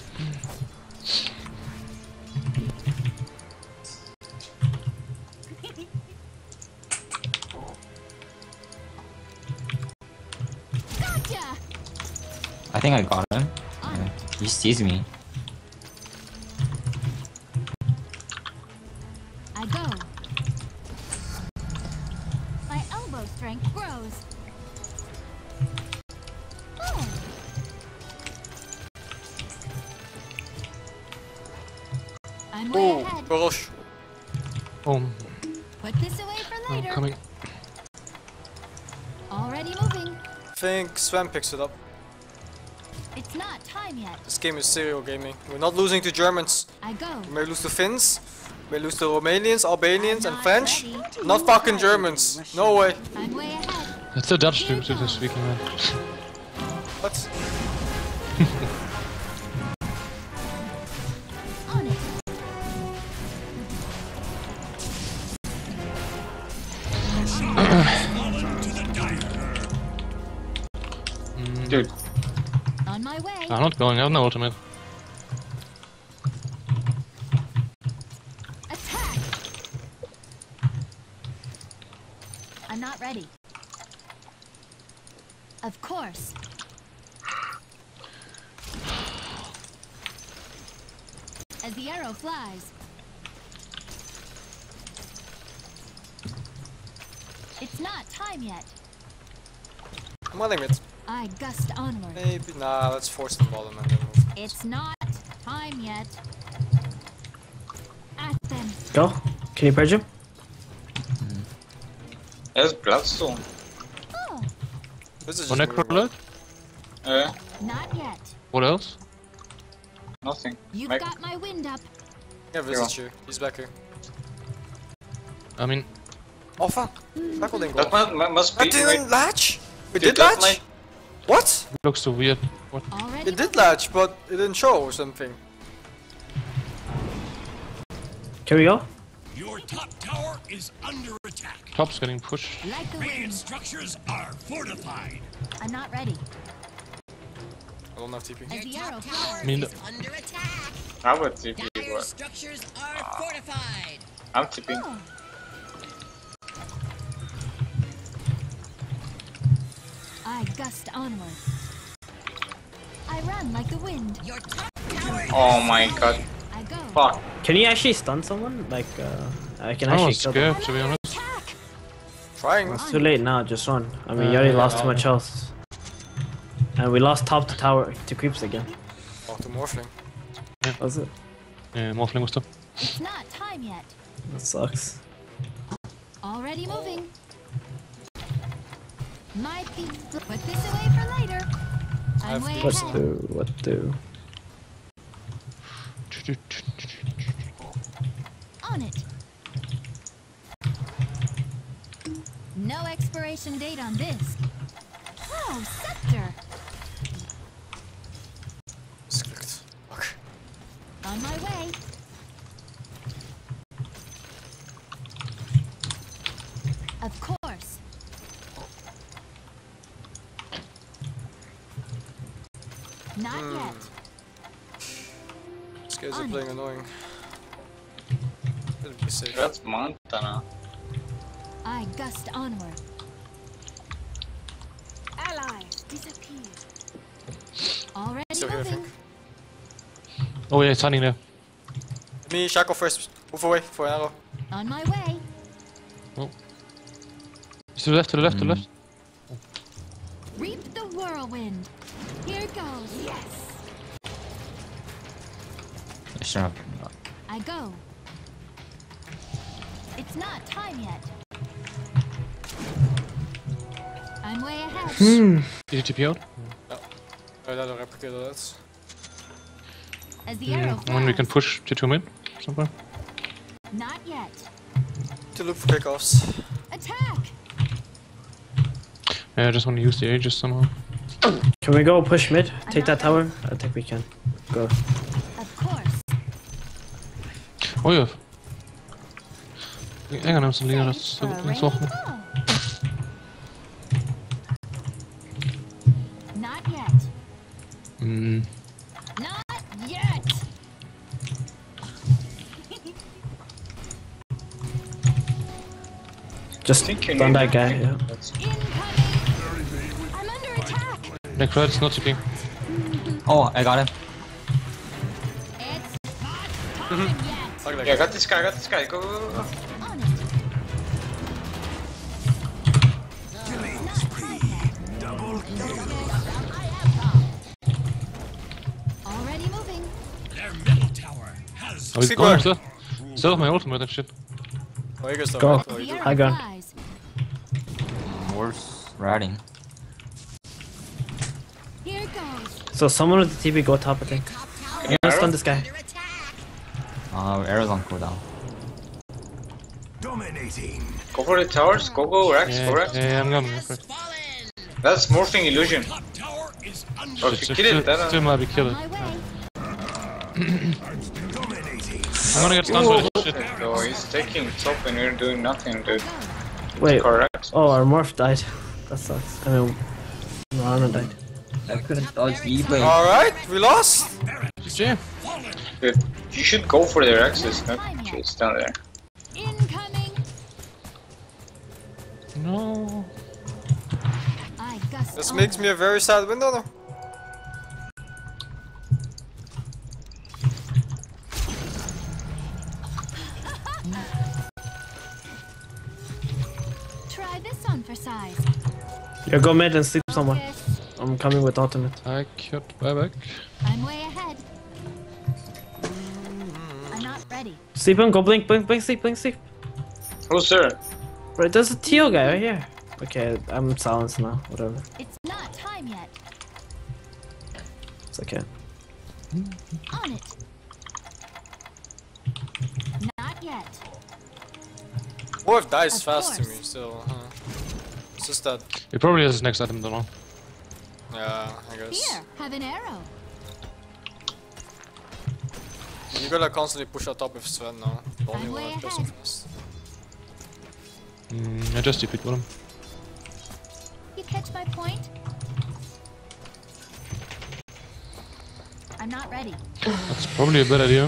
Gotcha! I think I got him. Yeah. He sees me. I go. My elbow strength grows. Oh. I'm way Oh, ahead. Barosh. Oh, Put this away for I'm later. coming. Already moving. I think Sven picks it up. It's not time yet. This game is serial gaming. We're not losing to Germans. I go. We may lose to Finns. We may lose to Romanians, Albanians, and I'm not French. ready. Not fucking Germans. No way. I'm way ahead. It's a Dutch dude who's speaking, man. What? On it. Dude, On my way. I'm not going, I have no ultimate. Attack. I'm not ready. Of course. As the arrow flies. It's not time yet. I'm on limit. I gust onward. Maybe. Nah, let's force the bottom and then move. It's not time yet. At them. Go. Can you purge him? there's Bloodstone. Oh, This is One just necro moving well. alert? Uh, not yet. What else? nothing. You've Like, got my wind up. Yeah, visit you. He's back here. I mean, Oh fuck. Tackle didn't go that off. must, must That be. didn't wait, latch? We dude, did that latch? might- What? it looks so weird. What? Already. It did latch, but it didn't show or something. Can we go? Your top tower is under attack. Top's getting pushed. Like the Radiant wind. structures are fortified. I'm not ready. I don't have T P. As Your the top arrow tower I mean, is under attack. I would T P, Dire but structures are fortified. I'm tipping. Oh. I gust onward. I run like the wind. Your top tower Oh my god. I go. Fuck. Can you actually stun someone? Like, uh, I can I actually was kill them. scared, to be honest. Attack. Trying. It's too late now, just run. I mean, you Uh, already lost too yeah. much health. And we lost top to tower to creeps again. Oh, the Morphling. Was it? Yeah, Morphling was top. It's not time yet. That sucks. Already moving. Might be. Put this away for later. I'm I've way been- What ahead. do? What do? On it. No expiration date on this. Oh, scepter. Misclicked. Fuck. On my way. Of course. Not Hmm. yet. These guys are On it. playing annoying. Better be safe. That's Montana. I gust onward. Allies disappear. Already Still here, I moving. think. Oh yeah, it's hiding there. Me, Shackle first. Move away for an arrow. On my way. To the left, to the left, to the Mm. left. Reap the whirlwind. Here goes. Yes. Sure. I go. It's not time yet. I'm way ahead. Hmm. Did you T P out? I let her replicate that. As the arrow Mm, when we can flies. push T two mid somewhere. Not yet. To look for kickoffs. Attack. Yeah, I just want to use the Aegis somehow. Can we go push mid? Take that not tower? I think we can. Go. Of course. Oh yeah. Hang on, I'm some leader. Thanks That's for a that's rainy awful. blow. Not yet. Mm. Not yet. Just think you stun need that guy. that. Yeah. Incoming. I'm under attack. Necro, it's not TPing. Oh, I got him. It's not time yet. Fuck that Yeah, I guy. got this guy, I got this guy. Go, go, go, go. On it. Already moving. Their middle tower has Oh, he's See gone where? still. Still have my ultimate and shit. Oh, you guys don't Go. have- oh, you The do. arrow High gun. flies. Worse riding. Here goes. So someone with the T V go top, I think. Yeah, Let's stun arrow? this guy. Under attack. Uh, arrows on cooldown. Dominating. Go for the towers. Go go Rex. Yeah, Go Rex. yeah, yeah, I'm gonna. Has fallen. That's morphing illusion. Top tower is under. Oh, if you Still, kill it, then still uh, might be On killed. my way. Dominating. I'm gonna get stunned by this shit. so he's taking top and you're doing nothing, dude. Wait. Correct. Oh, our morph died. That sucks. I mean, no, Arno died. I couldn't dodge the blade. Alright, we lost. G G. Dude, you should go for the Rexes, not chase down there. Incoming. No. I gust This on. makes me a very sad window though. Try this on for size. Yeah, go mid and sleep someone. Focus. I'm coming with ultimate. I killed buyback. I'm way ahead. I'm not ready. Sleep him, go blink, blink, blink, sleep, blink, sleep. Who's there? Bro, there's a teal guy right here. Okay, I'm silenced now, whatever. It's not time yet. It's okay. On it. Not yet. Wolf dies Of fast to course. me still. Huh? It's just that. He probably has his next item, don't know. Yeah, I guess. Here, have an arrow. You gotta constantly push out top with Sven now. The only I'm one way that kills him ahead. fast. Mm, I just defeat with him. You catch my point? I'm not ready. That's probably a bad idea.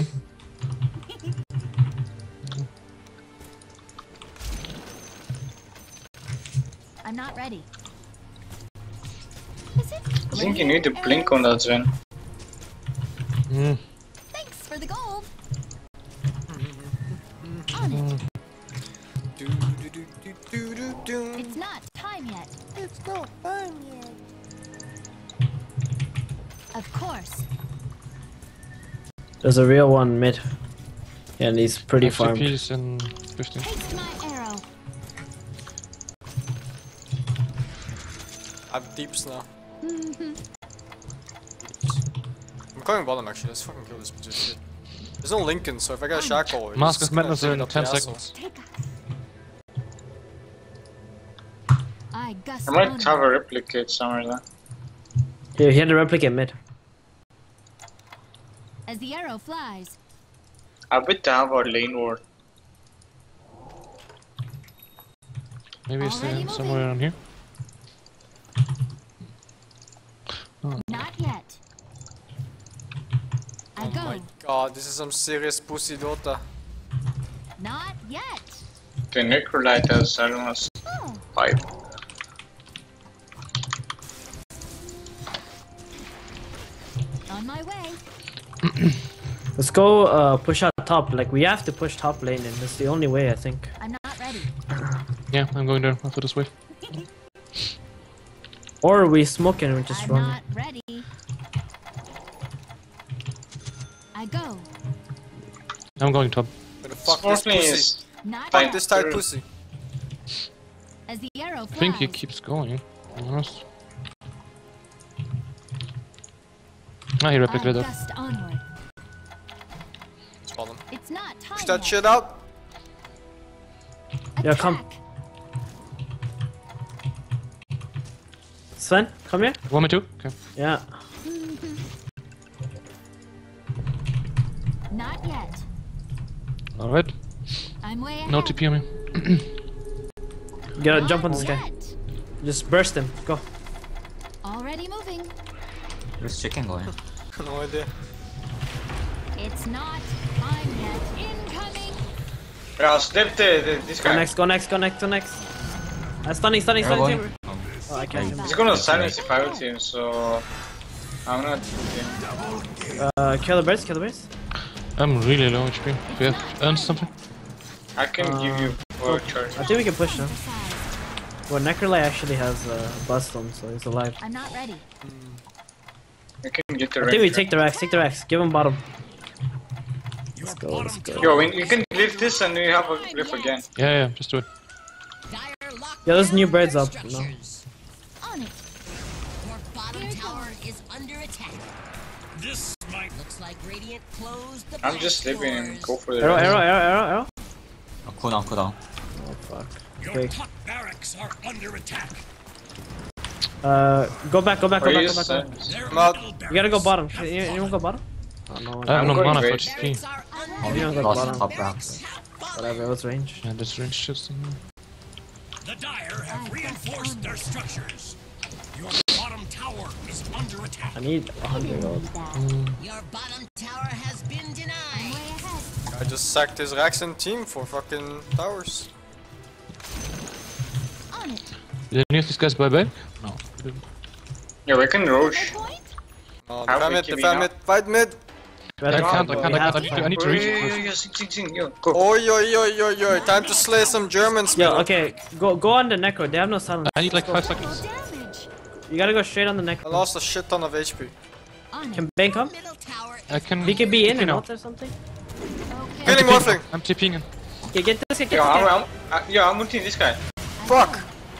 I'm not ready. Is it? I think you need to blink on that Sven. Mm. Thanks for the gold. On it. Do, do, do, do, do, do, do. It's not time yet. It's not time yet. Of course. There's a real one mid. Yeah, and he's pretty F T farmed. Ps in fifteen. Taste my arrow. I have deeps now. I'm going bottom actually, let's fucking kill this piece of shit. There's no Lincoln, so if I get a shackle, it's Mask of gonna Madness take in up the ten asshole. seconds. Take us. I gust I might on have a replicate somewhere there. Here, he had to replicate mid. as the arrow flies. I bet they have our lane ward. Maybe it's Already uh, somewhere around here. Not yet. I Oh go. my god, this is some serious pussy Dota. Not yet. The Necrolite has almost Oh, five. on my way. Let's go uh, push out top. Like, we have to push top lane, and that's the only way, I think. I'm not ready. Yeah, I'm going there after this wave. Or we smoke and we just I'm run. not ready. I go. I'm going top. Gonna fuck this Sparkling pussy. is Not Fine. Fuck yet. this tight Sure. pussy. As the arrow I flies. think he keeps going. To be honest. Ah, he I replicated. gust onward. Bottom. It's not time Push that yet. shit out. Yeah, come. Attack. Sven, come here. Want me to? Okay. Yeah. Not yet. Alright. I'm way ahead. No T P on me. You gotta Not jump on this guy. yet. Just burst him. Go. Already moving. Where's chicken going? No idea. It's not time yet. Incoming. Yeah, snip the, the, this Go guy. next, go next, go next, go next. Uh, stunning, stunning, Arrow stunning. going? chamber. Oh. Oh, I can't. He's gonna silence if I ult him, so I'm not. Yeah. Uh, kill the birds, kill the birds. I'm really low H P. Do you have earned something? I can give you four charge. I think we can push now. Emphasize. Well, Necrolite actually has uh, bust on, so he's alive. I'm not ready. I can get the I think we range. take the Rex, take the Rex. Give him bottom. Let's go, let's go. Yo, we, you can lift this and we have a lift again. Yeah, yeah, just do it. Dire lock Yeah, there's new down birds their up, no? structures. On it. Your bottom tower is under attack. This might Looks like Radiant closed the I'm just back sleeping and doors. go for the Arrow, rest. arrow, arrow, arrow, arrow. Oh, cool down, cool down. Oh fuck. your Okay. top barracks are under attack. Uh, go back, go back, go Or back, you go back. Go back. just- Their I'm out. middle You gotta go barracks bottom. have You, you want to go bottom? Oh no. I have I'm no going mana for great. H P. Barracks are Oh, under You don't go lost bottom. top barracks. Whatever, it was range. Yeah, this range shifts. The Dire have reinforced their structures. Your bottom tower is under attack. I need a hundred gold. Your bottom tower has been denied. Way ahead. I just sacked his Raxen team for fucking towers. On it. Did any of these guys buy back? No. they didn't. Yeah, we can roach. No point? Oh, How defend we mid, keeping defend up? mid, fight mid. I can't, I can't, I can't, I need to, I need to reach it first. Yeah, sing, sing, sing, yo, go. Oi, oi, oi, oi, oi. Time to slay some Germans. Yo, bro. okay, go go on the necro. They have no silence. I need like five Full seconds. damage. You gotta go straight on the I necro. lost a shit ton of H P. On it. Can Bane come? Middle tower I can. We can be in you and know. out or something. Okay. Killing Morphling. I'm TPing in. Okay, get this guy, get Yo, this I'm, guy. I'm, uh, yo, I'm ulting this guy. Fuck.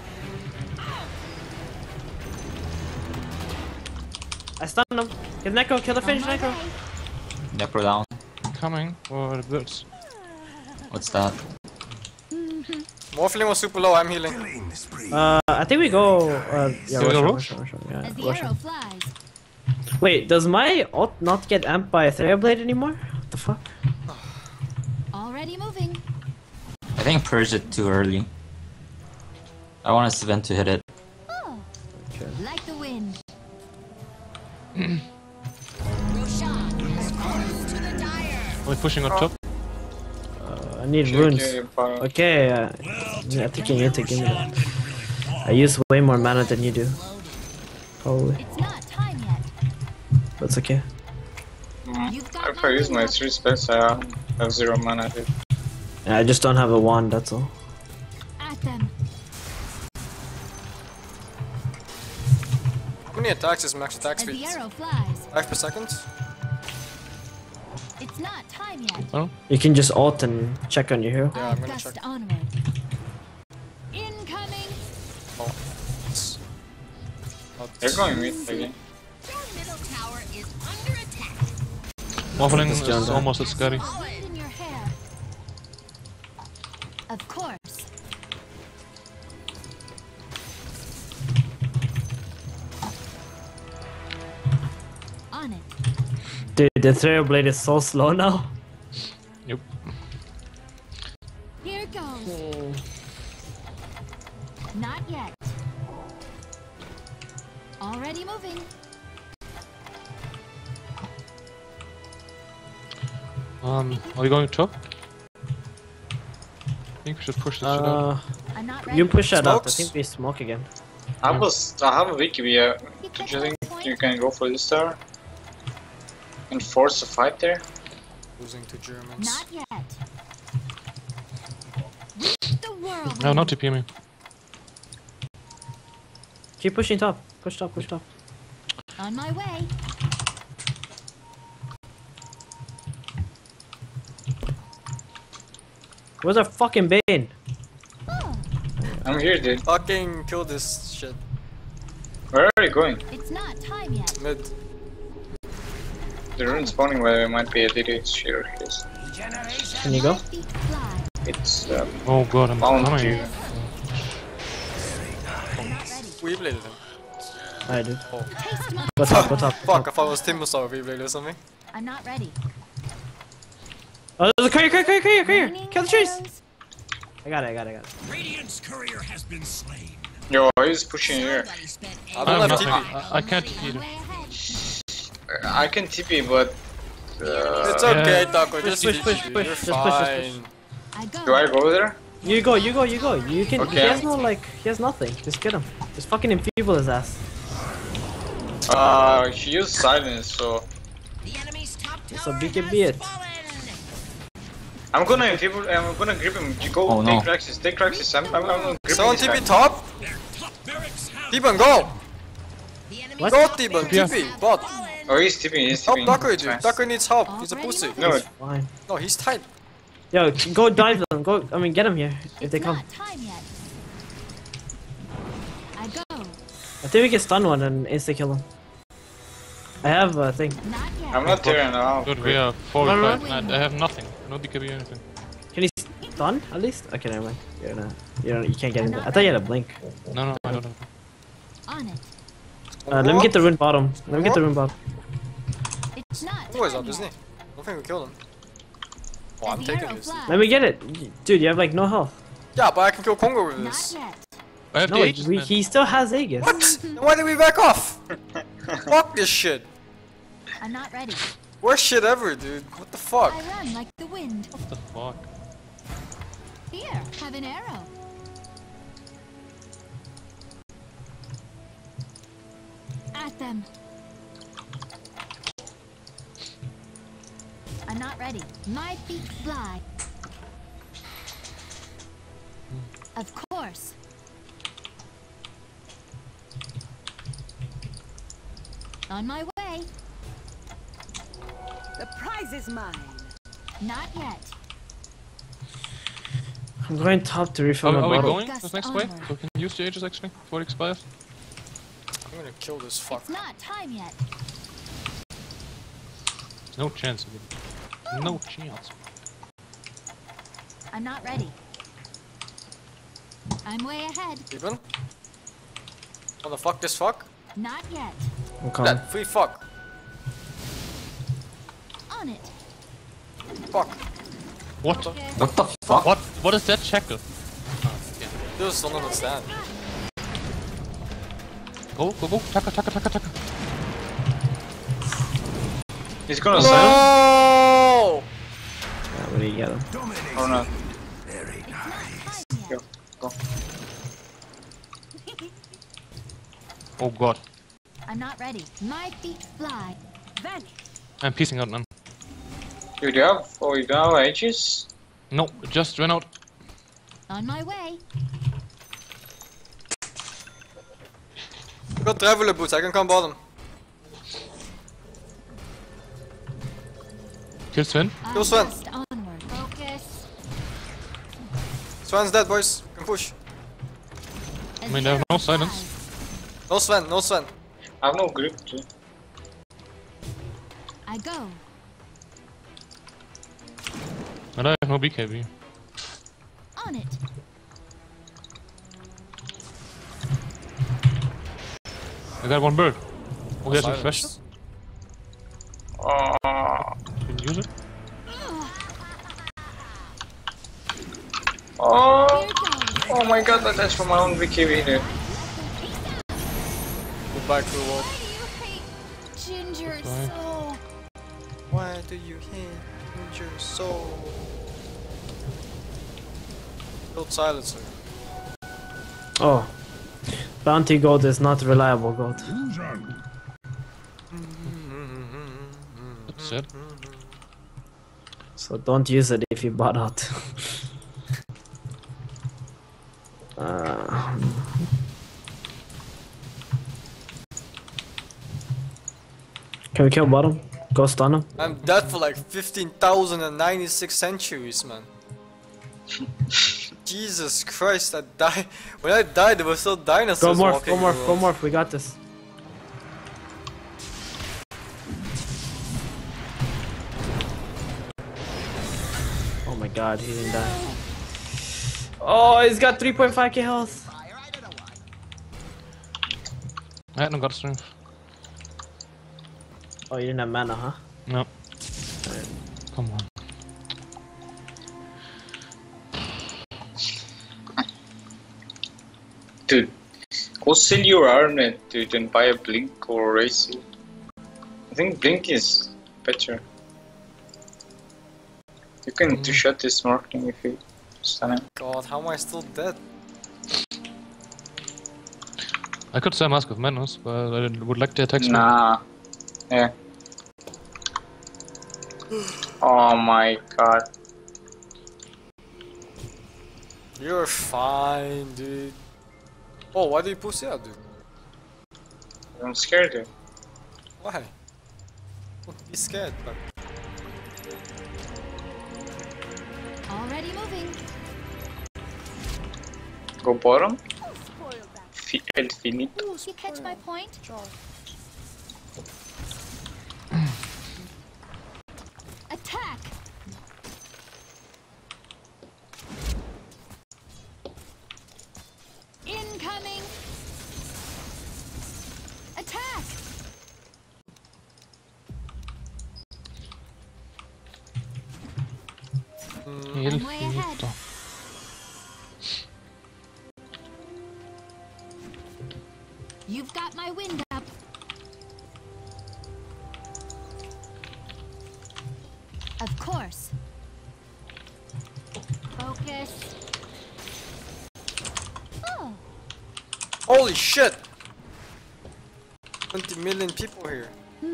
I stunned him. Get necro, kill the finish On my necro. way. Necro down. Coming for the birds. What's that? Morphling was super low, I'm healing. Uh, I think we go. Uh, yeah, So we rush, go him, rush? rush, him, rush, him, yeah, As the rush arrow him. flies. Wait, does my ult not get amped by a Therablade anymore? What the fuck? Already moving. I think purge it too early. I want a Sven to hit it. Oh. Like the wind. Roshan is close to the Dire. Are we pushing on top? Uh, I need Okay, runes. okay, bottom. Okay, uh, I think you need to give me that. I use way more mana than you do. Probably. It's not time yet. That's okay. Mm. You've got If I use my three spells, I have zero mana, dude. Yeah, I just don't have a wand, that's all. At them. How many attacks is max attack As speed? the arrow flies. five per second? It's not time yet. Oh, You can just ult and check on your hero. Yeah, I I'm gonna gust check. onward. Incoming. Oh. It's not- They're going mid again. Your middle tower is under attack. Morphling Just jump is down. almost at Scotty. Wind in your hair. Of course. On it. Dude, the Therablade is so slow now. Yep. Here goes. Not yet. Already moving. Um, are we going top? I think we should push this shit out. Uh, I'm not ready. you push that out. I Smokes? think we smoke again. I was, I have a wiki, uh, You don't catch you my think point? you can go for this tower? And force a fight there? Losing to Germans. Not yet. Reach the world. No, not TP me. Keep pushing top. Push top, push top. On my way. Where's our fucking Bane? Oh, I'm here, dude. Fucking kill this shit. Where are you going? it's not time yet. Mid. The rune spawning where might be a D D here. Yes. Can you go? My feet fly. It's um, Oh god, I'm bound coming. to. I'm not ready. We bladed him. I did. Taste my. Go top, go top. go Fuck, top. I thought it was Timbersaw we bladed or something. I'm not ready. Oh, there's a courier, courier, courier, courier, courier. Raining Kill the trees. arrows. I got it, I got it, I got it. Radiant's courier has been slain. Yo, he's pushing here. Somebody spent I I don't have have nothing. T P. I, I can't TP On either. way ahead. I can T P, but. Uh, It's okay, Yeah. Taco, just push, T P. push, push, You're just push, just push. fine. I go. do I go there? You go, you go, you go. You can. He Okay. has no like. He has nothing. Just get him. Just fucking enfeeble his ass. Uh, he used silence, so. the enemy's top tower So B K has B it. fallen. I'm gonna enfeeble, I'm gonna grip him. You go, Oh, take no. Kraxis, take Kraxis. I'm, I'm, I'm gonna grip Someone this T P guy. top? Their top barracks have T-Ban, go! The enemy's What? Go top T-Ban, barracks T P, have bot. fallen. Oh, he's tipping, he's Help tipping. Ducker, dude. Ducker needs help. He's a Already pussy. moving. No, It's fine. No, he's tight. Yo, go dive them. Go. I mean, get him here if It's they come. not time yet. I go. I I think we can stun one and insta kill him. I have a thing. Not yet. I'm not there now. Dude, we are four No, no, five. I, I have nothing. No D K B or anything. Can he stun at least? Okay, never mind. You're not. You don't. You can't get in there. I thought you had a blink. No, no, I don't have. On it. Uh, let me get the rune bottom. Let me get the rune bottom. It's not. Who is time up, isn't he? yet. I don't think we killed him. Oh, I'm The taking arrow this. flies. Let me get it, dude. You have like no health. Yeah, but I can kill Congo with Not this. yet. I have No, the we, Aegis, man. he still has Aegis. What? Then why did we back off? Fuck this shit. I'm not ready. Worst shit ever, dude. What the fuck? I run like the wind. What the fuck? Here, have an arrow. At them. I'm not ready. My feet fly. Of course. On my way. The prize is mine. Not yet. I'm going top to refill Are, my are we bottle. going this next way? Onward. So we can use the Aegis actually before it expires? I'm gonna kill this fuck. It's not time yet. No chance of it. No chance. I'm not ready. I'm way ahead. Even? Wanna fuck this fuck? Not yet. I'm coming. That free fuck. On it. Fuck. What? What the fuck? What? What is that shackle? Just don't understand. Go, go, go. Taka, taka, taka, taka. He's gonna sell. No! Yeah, where do you get him? Or not? Very nice. Go, go. Oh god. I'm not ready. My feet fly. Vanish. I'm piecing out, man. Do you have? Oh, you don't have Aegis? No, it just ran out. On my way. I got traveler boots, I can come bottom. Kill Sven. Kill Sven. Just onward. Focus. Sven's dead, boys. Can push. I mean, they have no silence. No Sven, no Sven. I have no grip too. I go. And I have no B K B. On it. I got one bird. Oh, he has a Silence. flash. Oh, Can you use it? oh, Here goes. oh my god, that's from my own B K B there. Goodbye, cruel world. Why do you hate Ginger Sorry. so? Why do you hate your soul? Build silencer. Oh. Bounty gold is not reliable gold. That's it. So don't use it if you bought out. uh, Can we kill bottom? Go stun him? I'm dead for like fifteen thousand ninety-six centuries, man. Jesus Christ, I died. When I died, there were still dinosaurs Go morph, walking go morph, go around. morph, we got this. Oh my god, he didn't die. Oh, he's got three point five K health. I had no god strength. Oh, you didn't have mana, huh? No. Come on. Dude, go sell your armlet, dude, and buy a Blink or Racer. I think Blink is better. You can two-shot this marking if you stun him. God, how am I still dead? I could say Mask of Madness, but I would like the attack speed. Nah. Yeah. Oh my god. You're fine, dude. Oh, why do you push out, dude? I'm scared, dude. Why? Don't be scared, but Already moving. Go bottom? fi el finito. You catch my point? Attack! Incoming! Attack! El I'm way ahead. finito. You've got my wind up. Of course. Focus. Oh, Holy shit! twenty million people here.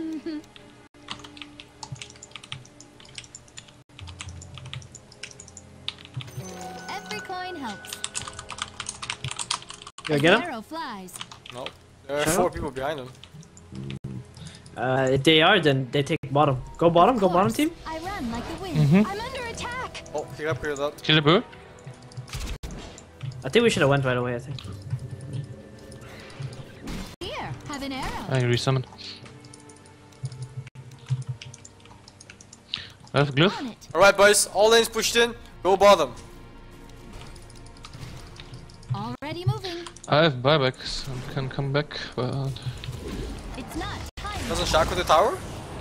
every coin helps. You get him? Arrow flies. No. There are Shut four up. people behind him. Uh, if they are, then they take bottom. Go bottom, go bottom team. I run like the wind. Mhm. I'm under attack. Oh, he got cleared out. Kill the bird. I think we should have went right away, I think. Here, have an arrow. I resummoned. I have a glyph. On it. Alright boys, all lanes pushed in, go bottom. Already moving. I have buybacks and can come back, but It's not time. Doesn't Shaco the tower?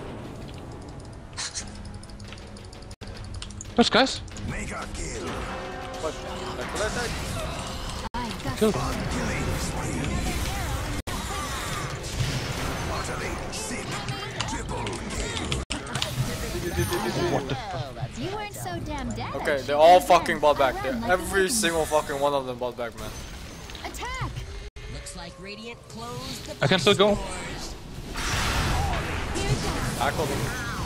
There's guys. Mega kill. What? Like, will I attack? I got Killed. Utterly sick. Triple kill. What the fuck? You weren't so damn damaged. Okay, they're all fucking bought I back. ran They're, like the every wind. single fucking one of them bought back, man. Attack. Looks like Radiant closed the I can still go. doors. Here goes. Tackle them.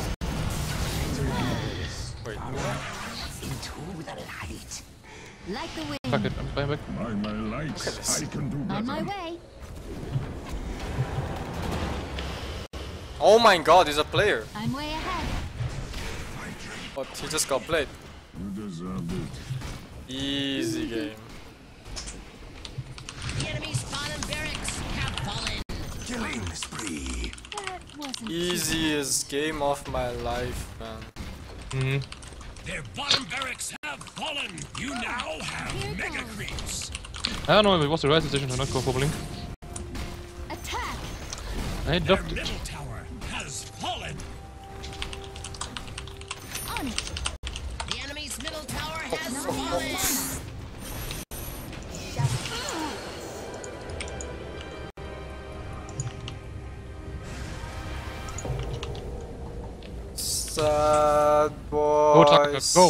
Wait. Into the light. Like the wind. Fuck it, I'm buyback. By my lights, I can do On my way. Oh my god, he's a player. I'm way ahead. But he just got played. You deserve it. Easy game. The enemy's bottom barracks have fallen. Killing spree. That wasn't Easiest game of my life, man. Mm. Their bottom barracks have fallen. You now have Here mega goes. creeps. I don't know if it was the right decision to not go for blink. attack. I Their ducked it. middle tower has fallen. On it. The enemy's middle tower has Not fallen. enough Sad Go, Tucker, boys. go.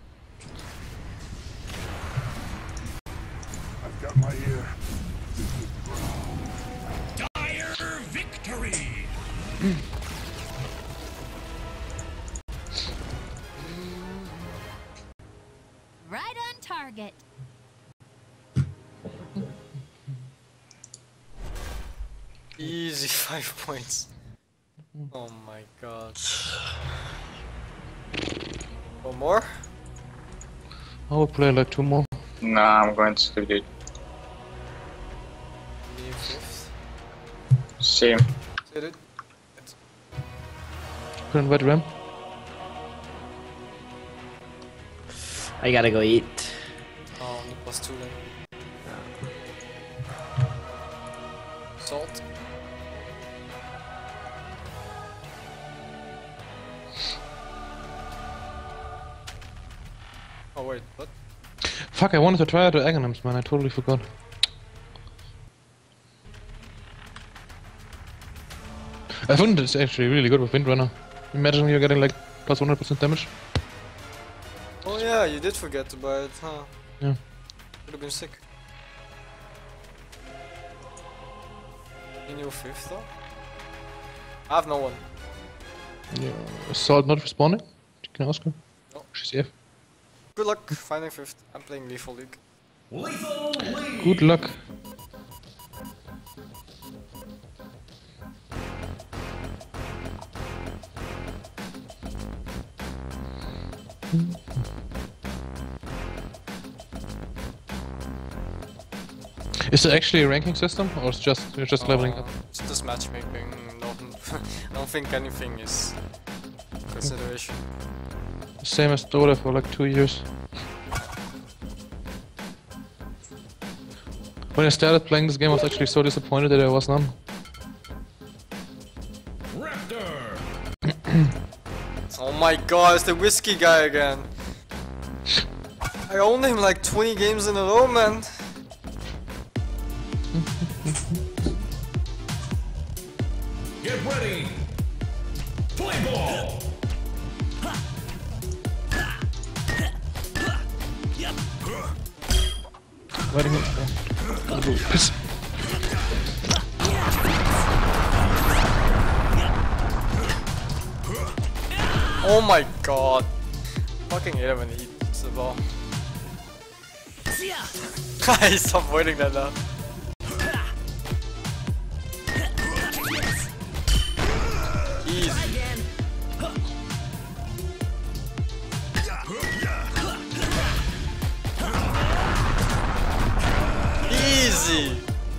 I've got my ear. Dire victory. Right on target. Easy five points. Oh my god. One more? I will play like two more. Nah, I'm going to skip it. Leave fifth. Same. Did it? Couldn't wait ram. I gotta go eat. Oh, only plus two then. Salt. Oh wait, what? Fuck, I wanted to try out the Aghanims, man. I totally forgot. I think it's actually really good with Windrunner. Imagine you're getting like plus one hundred percent damage. Oh yeah, you did forget to buy it, huh? Yeah. Would have been sick. In your fifth though? I have no one. Yeah. Assault not responding? You can ask her. No. She's F. Good luck finding fifth. I'm playing Lethal League. Good luck. Is it actually a ranking system, or it's just you're just leveling up? It's just matchmaking. No, I don't think anything is consideration. Same as Dota for like two years. When I started playing this game, I was actually so disappointed that there was none. Oh my god, it's the whiskey guy again. I owned him like twenty games in a row, man. Get ready. Play ball. Waiting it. Piss. Oh my god. Fucking hate it when he hits the ball. He's avoiding that now. Easy. Easy.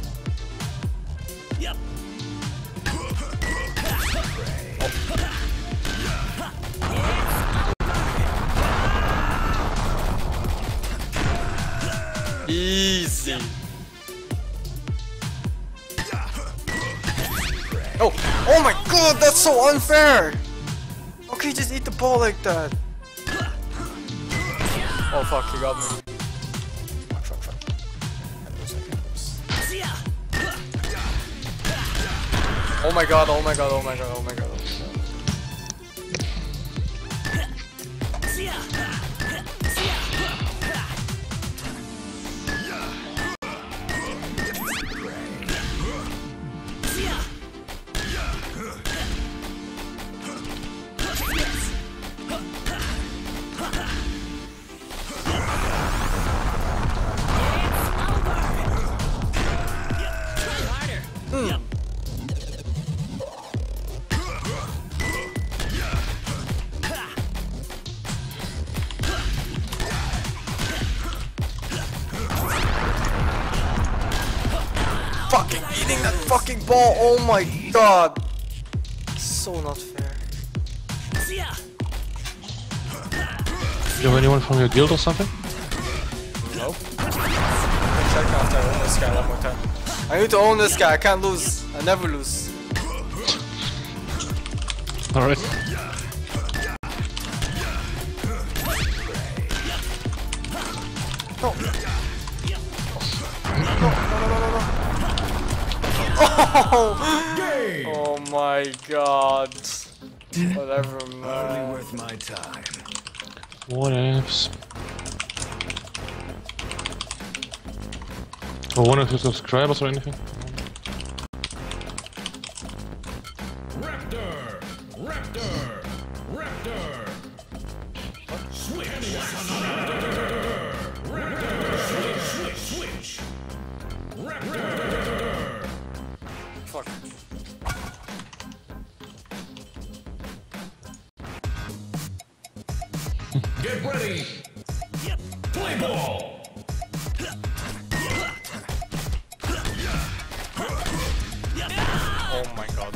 Easy. Oh, oh my god, that's so unfair. Okay, just eat the ball like that. Oh fuck, he got me. Fuck, fuck, fuck. I lose, I can't lose. Oh my god, oh my god, oh my god, oh my god, oh my god. Fucking eating that fucking ball, oh my god! So not fair. Do you have anyone from your guild or something? No. I check after I own this guy one more time. I need to own this guy, I can't lose. I never lose. Alright. No. No, no, no, no, no. Oh! Oh my god. Whatever, man. Worth my time. What ifs? Or one of your subscribers or anything? Raptor! Raptor! Raptor! Switch! Raptor! Raptor! Switch! Switch! Switch! Raptor! Fuck. Get ready! Play ball! Oh my god.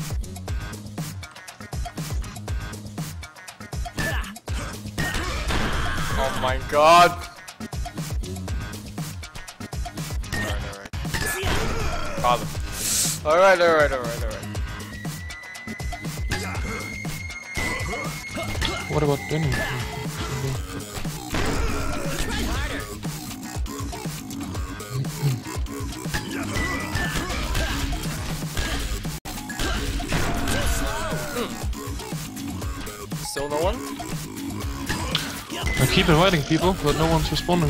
Oh my god! Alright, alright. Alright, alright, alright, alright. What about Denny? Still no one? I keep inviting people, but no one's responding.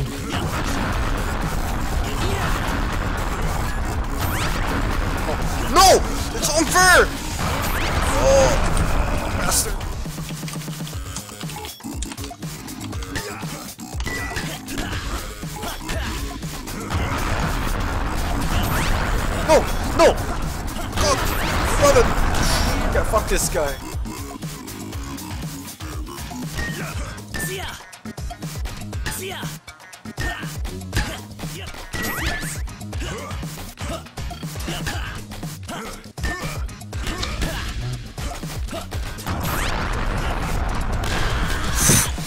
No! It's unfair! Oh, bastard. No! No! God! Brother! Yeah, fuck this guy.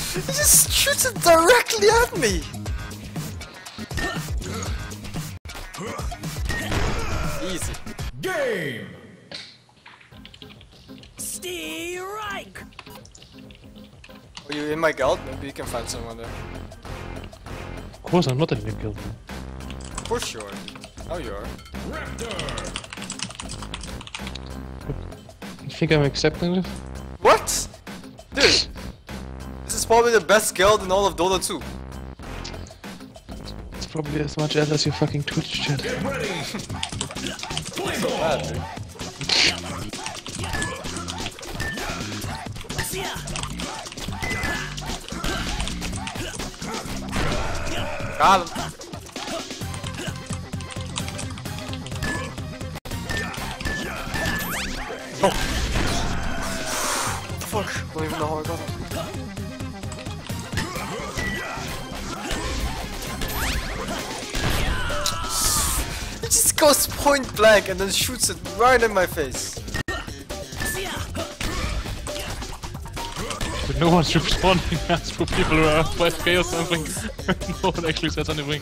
He just shoots it directly at me! Easy. Game! Strike! Are you in my guild? Maybe you can find someone there. Of course, I'm not in the guild. Of course you are. Oh, you are. You think I'm accepting this? What? Dude! This is probably the best guild in all of Dota two. It's probably as much as your fucking Twitch chat. Get ready! Play ball! Bad, dude. Got him. Oh. What the fuck? Don't even know how I got him. He just goes point blank and then shoots it right in my face. But no one's responding as for people who are five K or something. No one actually says anything.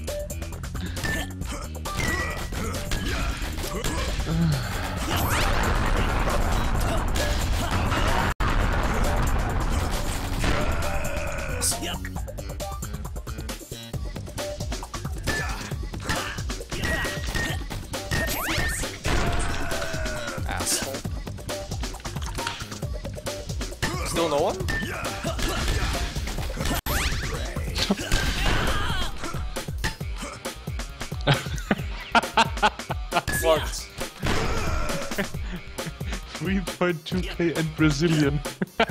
Asshole. Still no one? What? three point two K and Brazilian.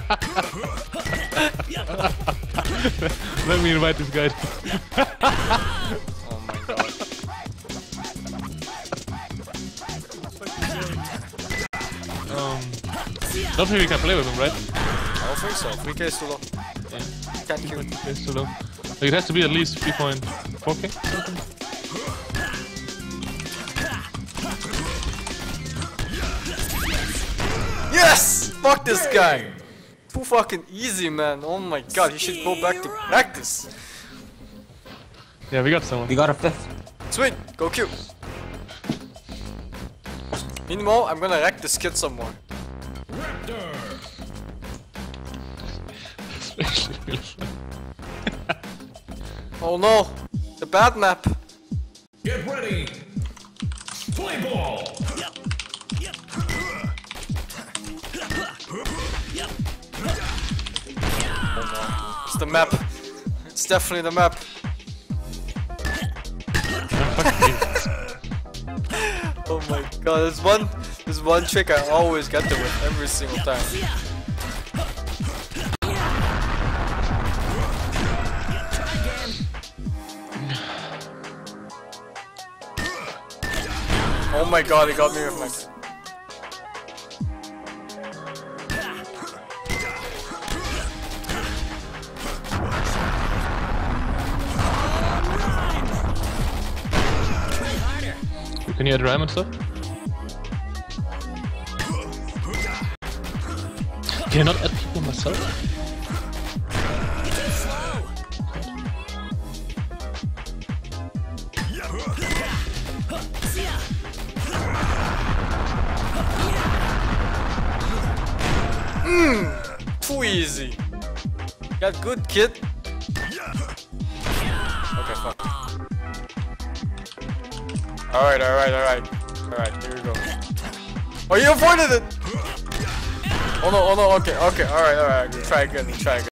Let me invite this guy. Oh my god. Um, don't think we can play with him, right? I don't think so. three K is too low. Yeah. Can't kill. It's too low. Like, it has to be at least three point four K. Yes! Fuck this guy! Too fucking easy, man. Oh my god, he should go back to practice. Yeah, we got someone. We got a fifth. Sweet, go Q. Meanwhile, I'm gonna wreck this kid some more. Oh no! The bad map! Get ready! Play ball! It's the map. It's definitely the map. Oh my god, there's one there's one trick I always get there with every single time. Oh my god, he got me with my... Can you add rhyme and stuff? Can I not add people myself? Mmm! Too easy! Got good, kid! Okay, fuck. Alright, alright, alright. Alright, here we go. Oh, you avoided it! Oh no, oh no, okay, okay, alright, alright. Try again, try again.